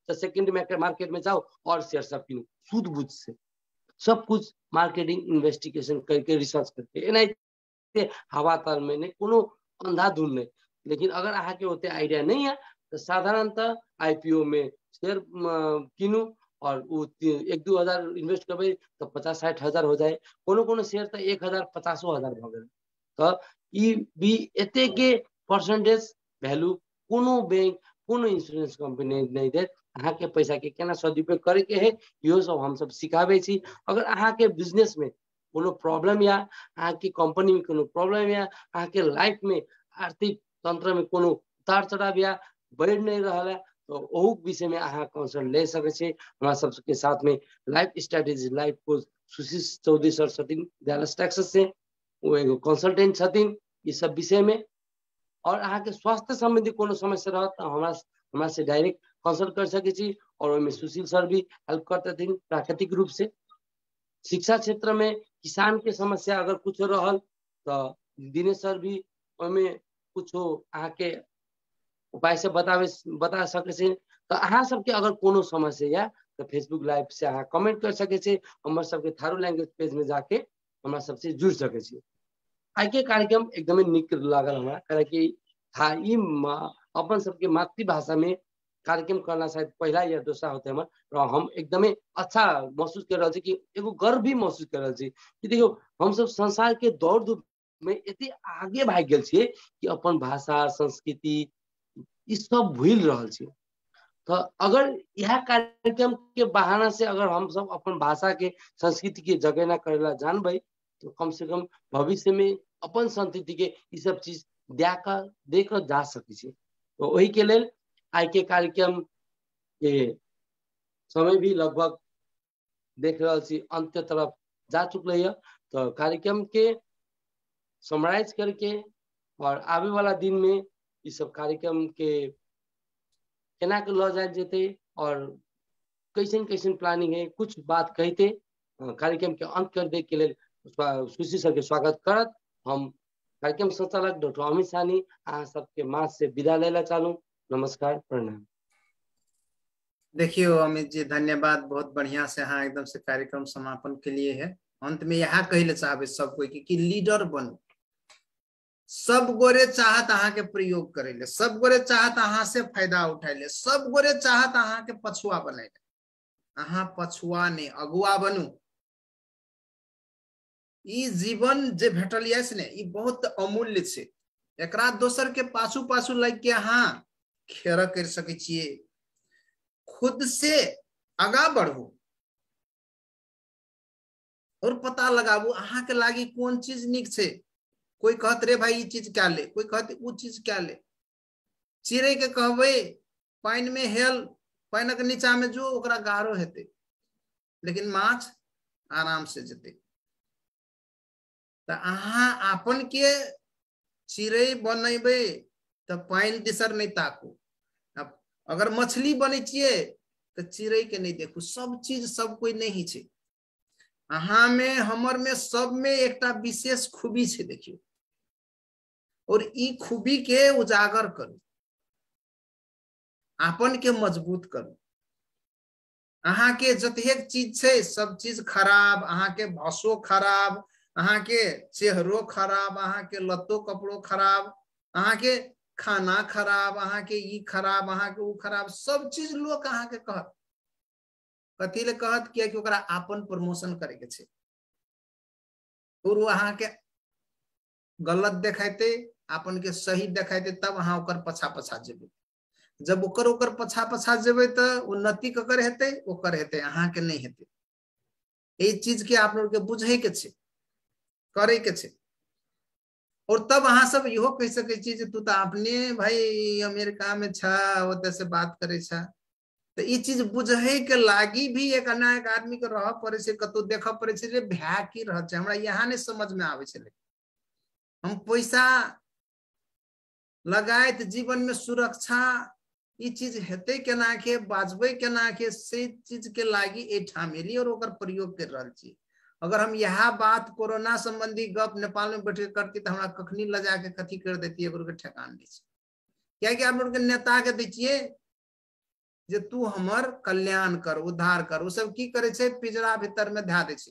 तो सेकेंडरी मार्केट में जाओ और शेयर सब किनो सूद बूझ से, सब कुछ मार्केटिंग इन्वेस्टिगेशन करके रिसर्च करके एनाहिते हवा तर में नहीं कोनो अंधाधुंध नहीं। लेकिन अगर अहाँ के होते आइडिया नहीं है तो साधारणतः आईपीओ में शेयर किनू और वो एक दो हजार इन्वेस्ट करबे तो पचास साठ हजार हो जाए, कोनो कोनो शेयर तो एक हजार पचासो हजार भ गए। तो ई भी एते के परसेंटेज वैल्यू कोनो बैंक कोनो इंश्योरेंस कंपनी नहीं दे। अहाँ के पैसा के केना सदुपयोग करे के है यो सब हम सब सिखाबे छी। अगर अहाँ के बिजनेस में कोनो प्रॉब्लम या अहाँ की कंपनी में कोनो प्रॉब्लम या अहाँ के लाइफ में आर्थिक तंत्र में कोनो उतार चढ़ाव या बढ़ नहीं रहा है तो ओहू विषय में अहाँ कंसल्ट ले सके छे। हमारा सबके साथ में life strategy life coach Sushil Chaudhary sir छथिन डैलस टेक्सास से, वो एगो कंसल्टेंट छथिन ये सब विषय में। और अहाँ के स्वास्थ्य संबंधी कोनो समस्या रहा तो हमारा हमारा से डायरेक्ट कंसल्ट कर सके छी और ओमे सुशील सर भी हेल्प करते थे प्राकृतिक रूप से। शिक्षा क्षेत्र में किसान के समस्या अगर कुछ रहल तो दिनेश सर भी ओमे कुछ अहाँ के उपाय से बतावे बता सके छे। तो अहाँ सबके अगर कोनो समस्या या तो फेसबुक लाइव से अहाँ कमेंट कर सके छे, हमारे सबके थारू लैंग्वेज पेज में जाके हमारा सबसे जुड़ सके छे। आई के कार्यक्रम एकदम निक लागल हमरा, कारण कि था ई अपन सबके मातृभाषा में कार्यक्रम करना शायद पहला या दूसरा होते हमर, और हम एकदम अच्छा महसूस कर रहे छी कि एगो गर्व भी महसूस कर रहे छी कि देखियो हम सब संसार के दौड़ धूप में इतने आगे भाग गए छिए कि अपन भाषा संस्कृति ई सब भूल रहा छी। तो अगर यह कार्यक्रम के बहाना से अगर हम सब अपन भाषा के संस्कृति के जगह ना करेला जानबे तो कम से कम भविष्य में अपन संस्कृति के ये सब चीज देकर देकर जा सके छे। तो वही के लेल आई के कार्यक्रम के समय भी लगभग देख रहा छी अंत तरफ जा चुकल है। तो कार्यक्रम के समराइज करके और आवे वाला दिन में ये सब कार्यक्रम के केना के ल जाए जेते और कैसन कैसन प्लानिंग है कुछ बात कहते कार्यक्रम के अंत कर दे के लिए सुशील सर के स्वागत करत हम कार्यक्रम संचालक डॉक्टर अमित सानी अहाँ सबके माँ से विदा लेला चालू। नमस्कार प्रणाम। देखियो अमित जी धन्यवाद, बहुत बढ़िया से हाँ एकदम से कार्यक्रम समापन के लिए है। अंत में यहाँ कहले चाहबे सब कोई कि लीडर बनो, सब गोरे चाहत अहाँ के प्रयोग करे ले, सब गोरे चाहत अहाँ से फायदा उठाए ले, सब गोरे चाहत अहाँ के पछुआ बनाए ले। अहाँ पछुआ ने अगुआ बनू। ई जीवन जे भेटल है ने ई बहुत अमूल्य छे, एकरा दोसर के पाछू पाछू लग के अहाँ खेर कर सके छिए। खुद से आगा बढ़ू और पता लगाबू अहाँ के लागी कौन चीज निक छे। कोई कहत रे भाई ये चीज क्या ले, कोई कहते वो चीज क्या ले। चिड़ै के कहबे पानी में हेल, पानी के नीचा में जो ओकरा गारो हेते, लेकिन माछ आराम से जेते। तो अहाँ अपन के चिड़ै बनैबे तो पानी दिसर नहीं ताकू। अब अगर मछली बने छिए तो चिड़ै के नहीं देखू। सब चीज सब कोई नहीं छे। अहाँ में हमर में सब में एकटा विशेष खूबी छे देखियो, और ई खूबी के उजागर करू, अपन के मजबूत करू। अहाँ के जतेक चीज छे सब चीज खराब, अहाँ के भाषो खराब, अहाँ के चेहरो खराब, अहाँ के लत्तो कपड़ो खराब, अहाँ के खाना खराब, अहाँ के ई खराब, अहाँ के ऊ खराब, सब चीज लोग अहाँ के कहत। कथी ले कहत किया कि ओकरा आपन प्रमोशन करे के छे, और वो अहाँ के गलत देखाते अपन के सही देखाते तब अहाँ ओकर पछा पछा जेबे। जब ओकर ओकर पछा पछा जेबे तो उन्नति ककर हेते, ओकर हेते, अहाँ के नहीं हेते। ये चीज के आप लोग के बुझे के छे, करे के छे। और तब अहाँ सब इहो कह सके छी जे तू तो अपने भाई अमेरिका में छा ओते से बात करे छा। तो ये चीज बुझे के लागी भी एक अन्य एक आदमी के रह पड़े छे, कतो देख पड़े छे जे भ्या की रह छे। हमरा यहाँ नहीं समझ में आवे छे। हम पैसा लगायत जीवन में सुरक्षा ये चीज हेते केना के, बाजबे केना के, से चीज के लागी ए ठामेली और ओकर प्रयोग कर रहल छी। अगर हम यह बात कोरोना संबंधी गप नेपाल में बैठे करती तो हमरा कखनी लजा के कथी कर देती है, ठेकान नहीं। क्या कि आप लोग के नेता के देखिए जे तू हमर कल्याण कर, उद्धार कर। ओ सब की करे छे, पिंजरा भीतर में धा दे छे,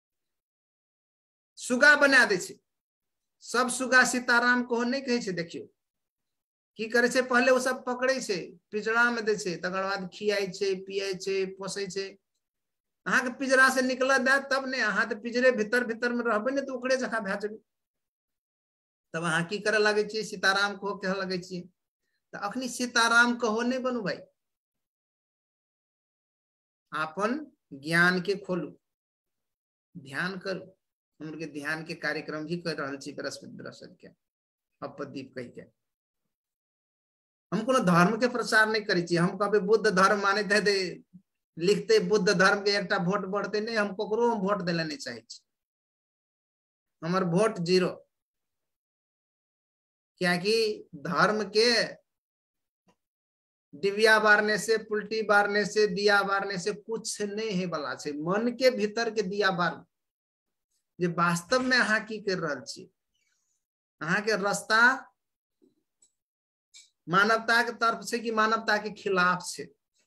सुगा बना दे छे। सब सुगा सीताराम को नहीं कहे छे। देखियो की करे छे, पहले वो सब पकड़े छे, पिंजरा में दे छे, तकर बाद खियाई छे, पियाई छे, पोसे छे। अहाँ के पिंजरा से निकल दे तब ने, अहाँ तो पिंजरे भीतर भीतर में रहबे ने तो ओकरे जखा भे जेबे। तब अहाँ की करे लगे छे, सीताराम को कहे लगे छे। तो अखनी सीताराम कहो नहीं बनू भाई, आपन ज्ञान के खोलू, ध्यान करू। हम लोग के ध्यान के कार्यक्रम भी कर रहा छी बृहस्पति बृहस्पति के अपदीप कह के। हम कोनो धर्म के प्रचार नहीं करी छी। हम कभी बुद्ध धर्म माने थे दे लिखते बुद्ध धर्म के एक वोट बढ़ते नहीं, हम ककरो हम वोट दिला नहीं चाहे छी। हमार वोट जीरो। क्या कि धर्म के डिबिया बारने से, पुलटी बारने से, दिया बारने से कुछ नहीं है वाला छे। मन के भीतर के दिया बार जे वास्तव में अहाँ की कर रहल छी। अहाँ के रास्ता मानवता के तरफ से कि मानवता के खिलाफ से।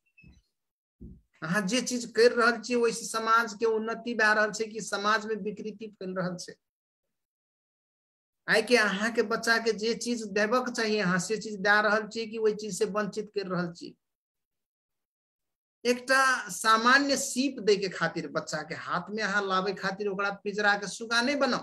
अहाँ जे चीज कर रहल छी वैसे समाज के उन्नति भे रहल छे कि समाज में विकृति फैल रहल छे। आई के अहाँ के बच्चा के जे चीज देबक चाहिए अहाँ से चीज दे रहल छी कि वही चीज से वंचित कर रहल छी। एकटा सामान्य सीप दे के खातिर बच्चा के हाथ में अहाँ लावे खातिर ओकरा पिंजरा के सुगा नहीं बनाओ।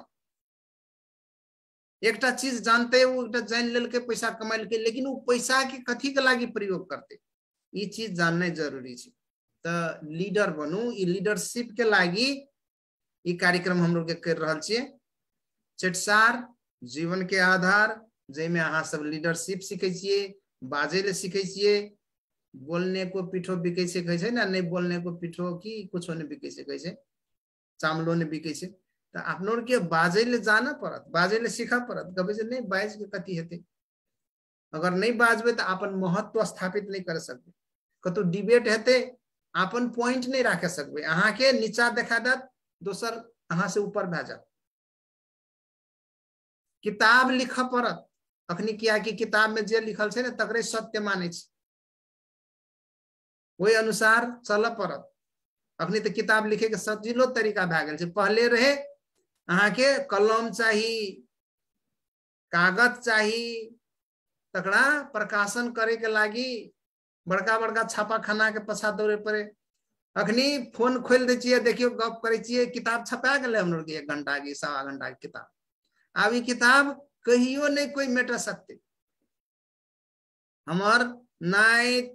एकटा चीज जानते वो एकटा जान लेल के पैसा कमाइल के, लेकिन वो पैसा के कथी के लागी प्रयोग करते ये चीज जानना जरूरी छे। तो लीडर बनू, ई लीडरशिप के लागी ई कार्यक्रम हम लोग के कर रहल छिए। चेटसार जीवन के आधार, जेमे अहाँ सब लीडरशिप सीखे छिए, बाजे ले सीखे छिए। बोलने को पीठो बिके छे कहे छे ना, नहीं बोलने को पीठो की कुछ नहीं बिके छे कहे छे, चामलो ने बिके छे। तो आप लोग के बाजे ले जाना पड़त, बाजे ले सीखा पड़त। कभी से नहीं बाज के कथी हेते। अगर नहीं बाजबे तो अपन महत्व स्थापित नहीं कर सकते। कतु डिबेट हेते अपन पॉइंट नहीं रख सकबे। अहाँ के नीचा देखा दत, दोसर अहाँ से ऊपर भे जात। किताब लिख पड़त। अखनी किया कि किताब में जे लिखल छे ना तकरे सत्य माने छे, वही अनुसार चल पड़त। अखनी तो किताब लिखे के सजिलो तरीका भे गेल छे। पहले रहे अहाँ के कलम चाहिए, कागज चाहिए, तकड़ा प्रकाशन करे के लागी बड़का बड़का छापा खाना के पछा दौड़े पड़े। अखनी फोन खोल दे छिए, देखियो गप करे छिए, किताब छपा गेले हम लोग के एक घंटा की सवा घंटा की किताब। अब ये किताब कहियो नहीं कोई मेट सकते। हमार नाइत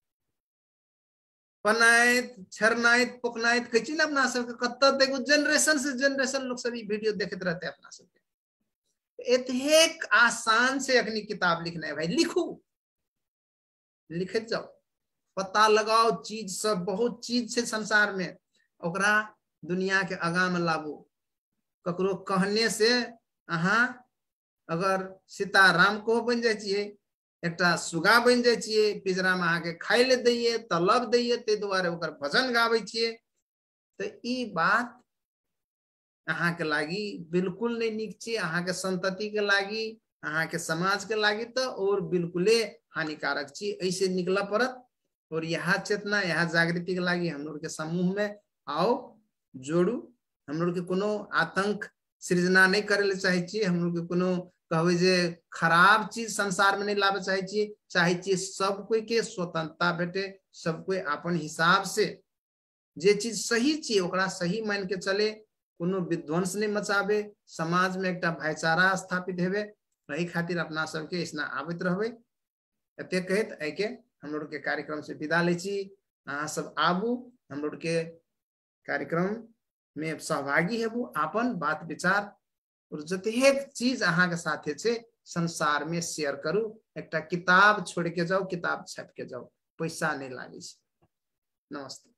पनाइत छरनाइत पकनाइत कही ना अपना सबके कत देखो जनरेशन से जनरेशन लोग सब वीडियो देखते रहते अपना सबके। एतेक आसान से अखनी किताब लिखना है भाई, लिखू, लिखत जाओ, पता लगाओ चीज सब, बहुत चीज से संसार में, ओकरा दुनिया के आगा में लाबू। ककरो कहने से अहाँ अगर सीताराम को बन जाए छिए, एकटा सुगा बन जाए छिए, पिंजरा में आके खाई ले दैये, तलब दैये, ते दुआरे ओकर भजन गावे छिए। तो ई बात अहाँ के लागी बिल्कुल नहीं निक छे। अहाँ के संतति के लागी, अहाँ के समाज के लागी तो और बिल्कुले हानिकारक छे। ऐसे निकला पड़त। और यह चेतना, यह जागृति के लागी हम लोग के समूह में आओ, जोड़ू। हम लोग के कोनो आतंक सृजना नहीं करे चाहे छी। हम लोग के कोनो कहवे जे खराब चीज संसार में नहीं लावे चाहे छी। चाहे छी सब कोई के स्वतंत्रता भेटे, सब कोई अपन हिसाब से जे चीज सही छी ओकरा सही मान के चले, कोनो विध्वंस नहीं मचावे, समाज में एकटा भाईचारा स्थापित हेबे। रही खातिर अपना सबके इसना आबित रहबे। एते कहत आइ के हम लोग के कार्यक्रम से विदा ले छी। अहाँ सब आबू, हम लोग के कार्यक्रम में सहभागी हेबू, आपन बात विचार और जतेक चीज अहाँ के साथे छे संसार में शेयर करू। एकटा किताब छोड़ के जाओ, किताब छाप के जाओ, पैसा नहीं लागे छे। नमस्ते।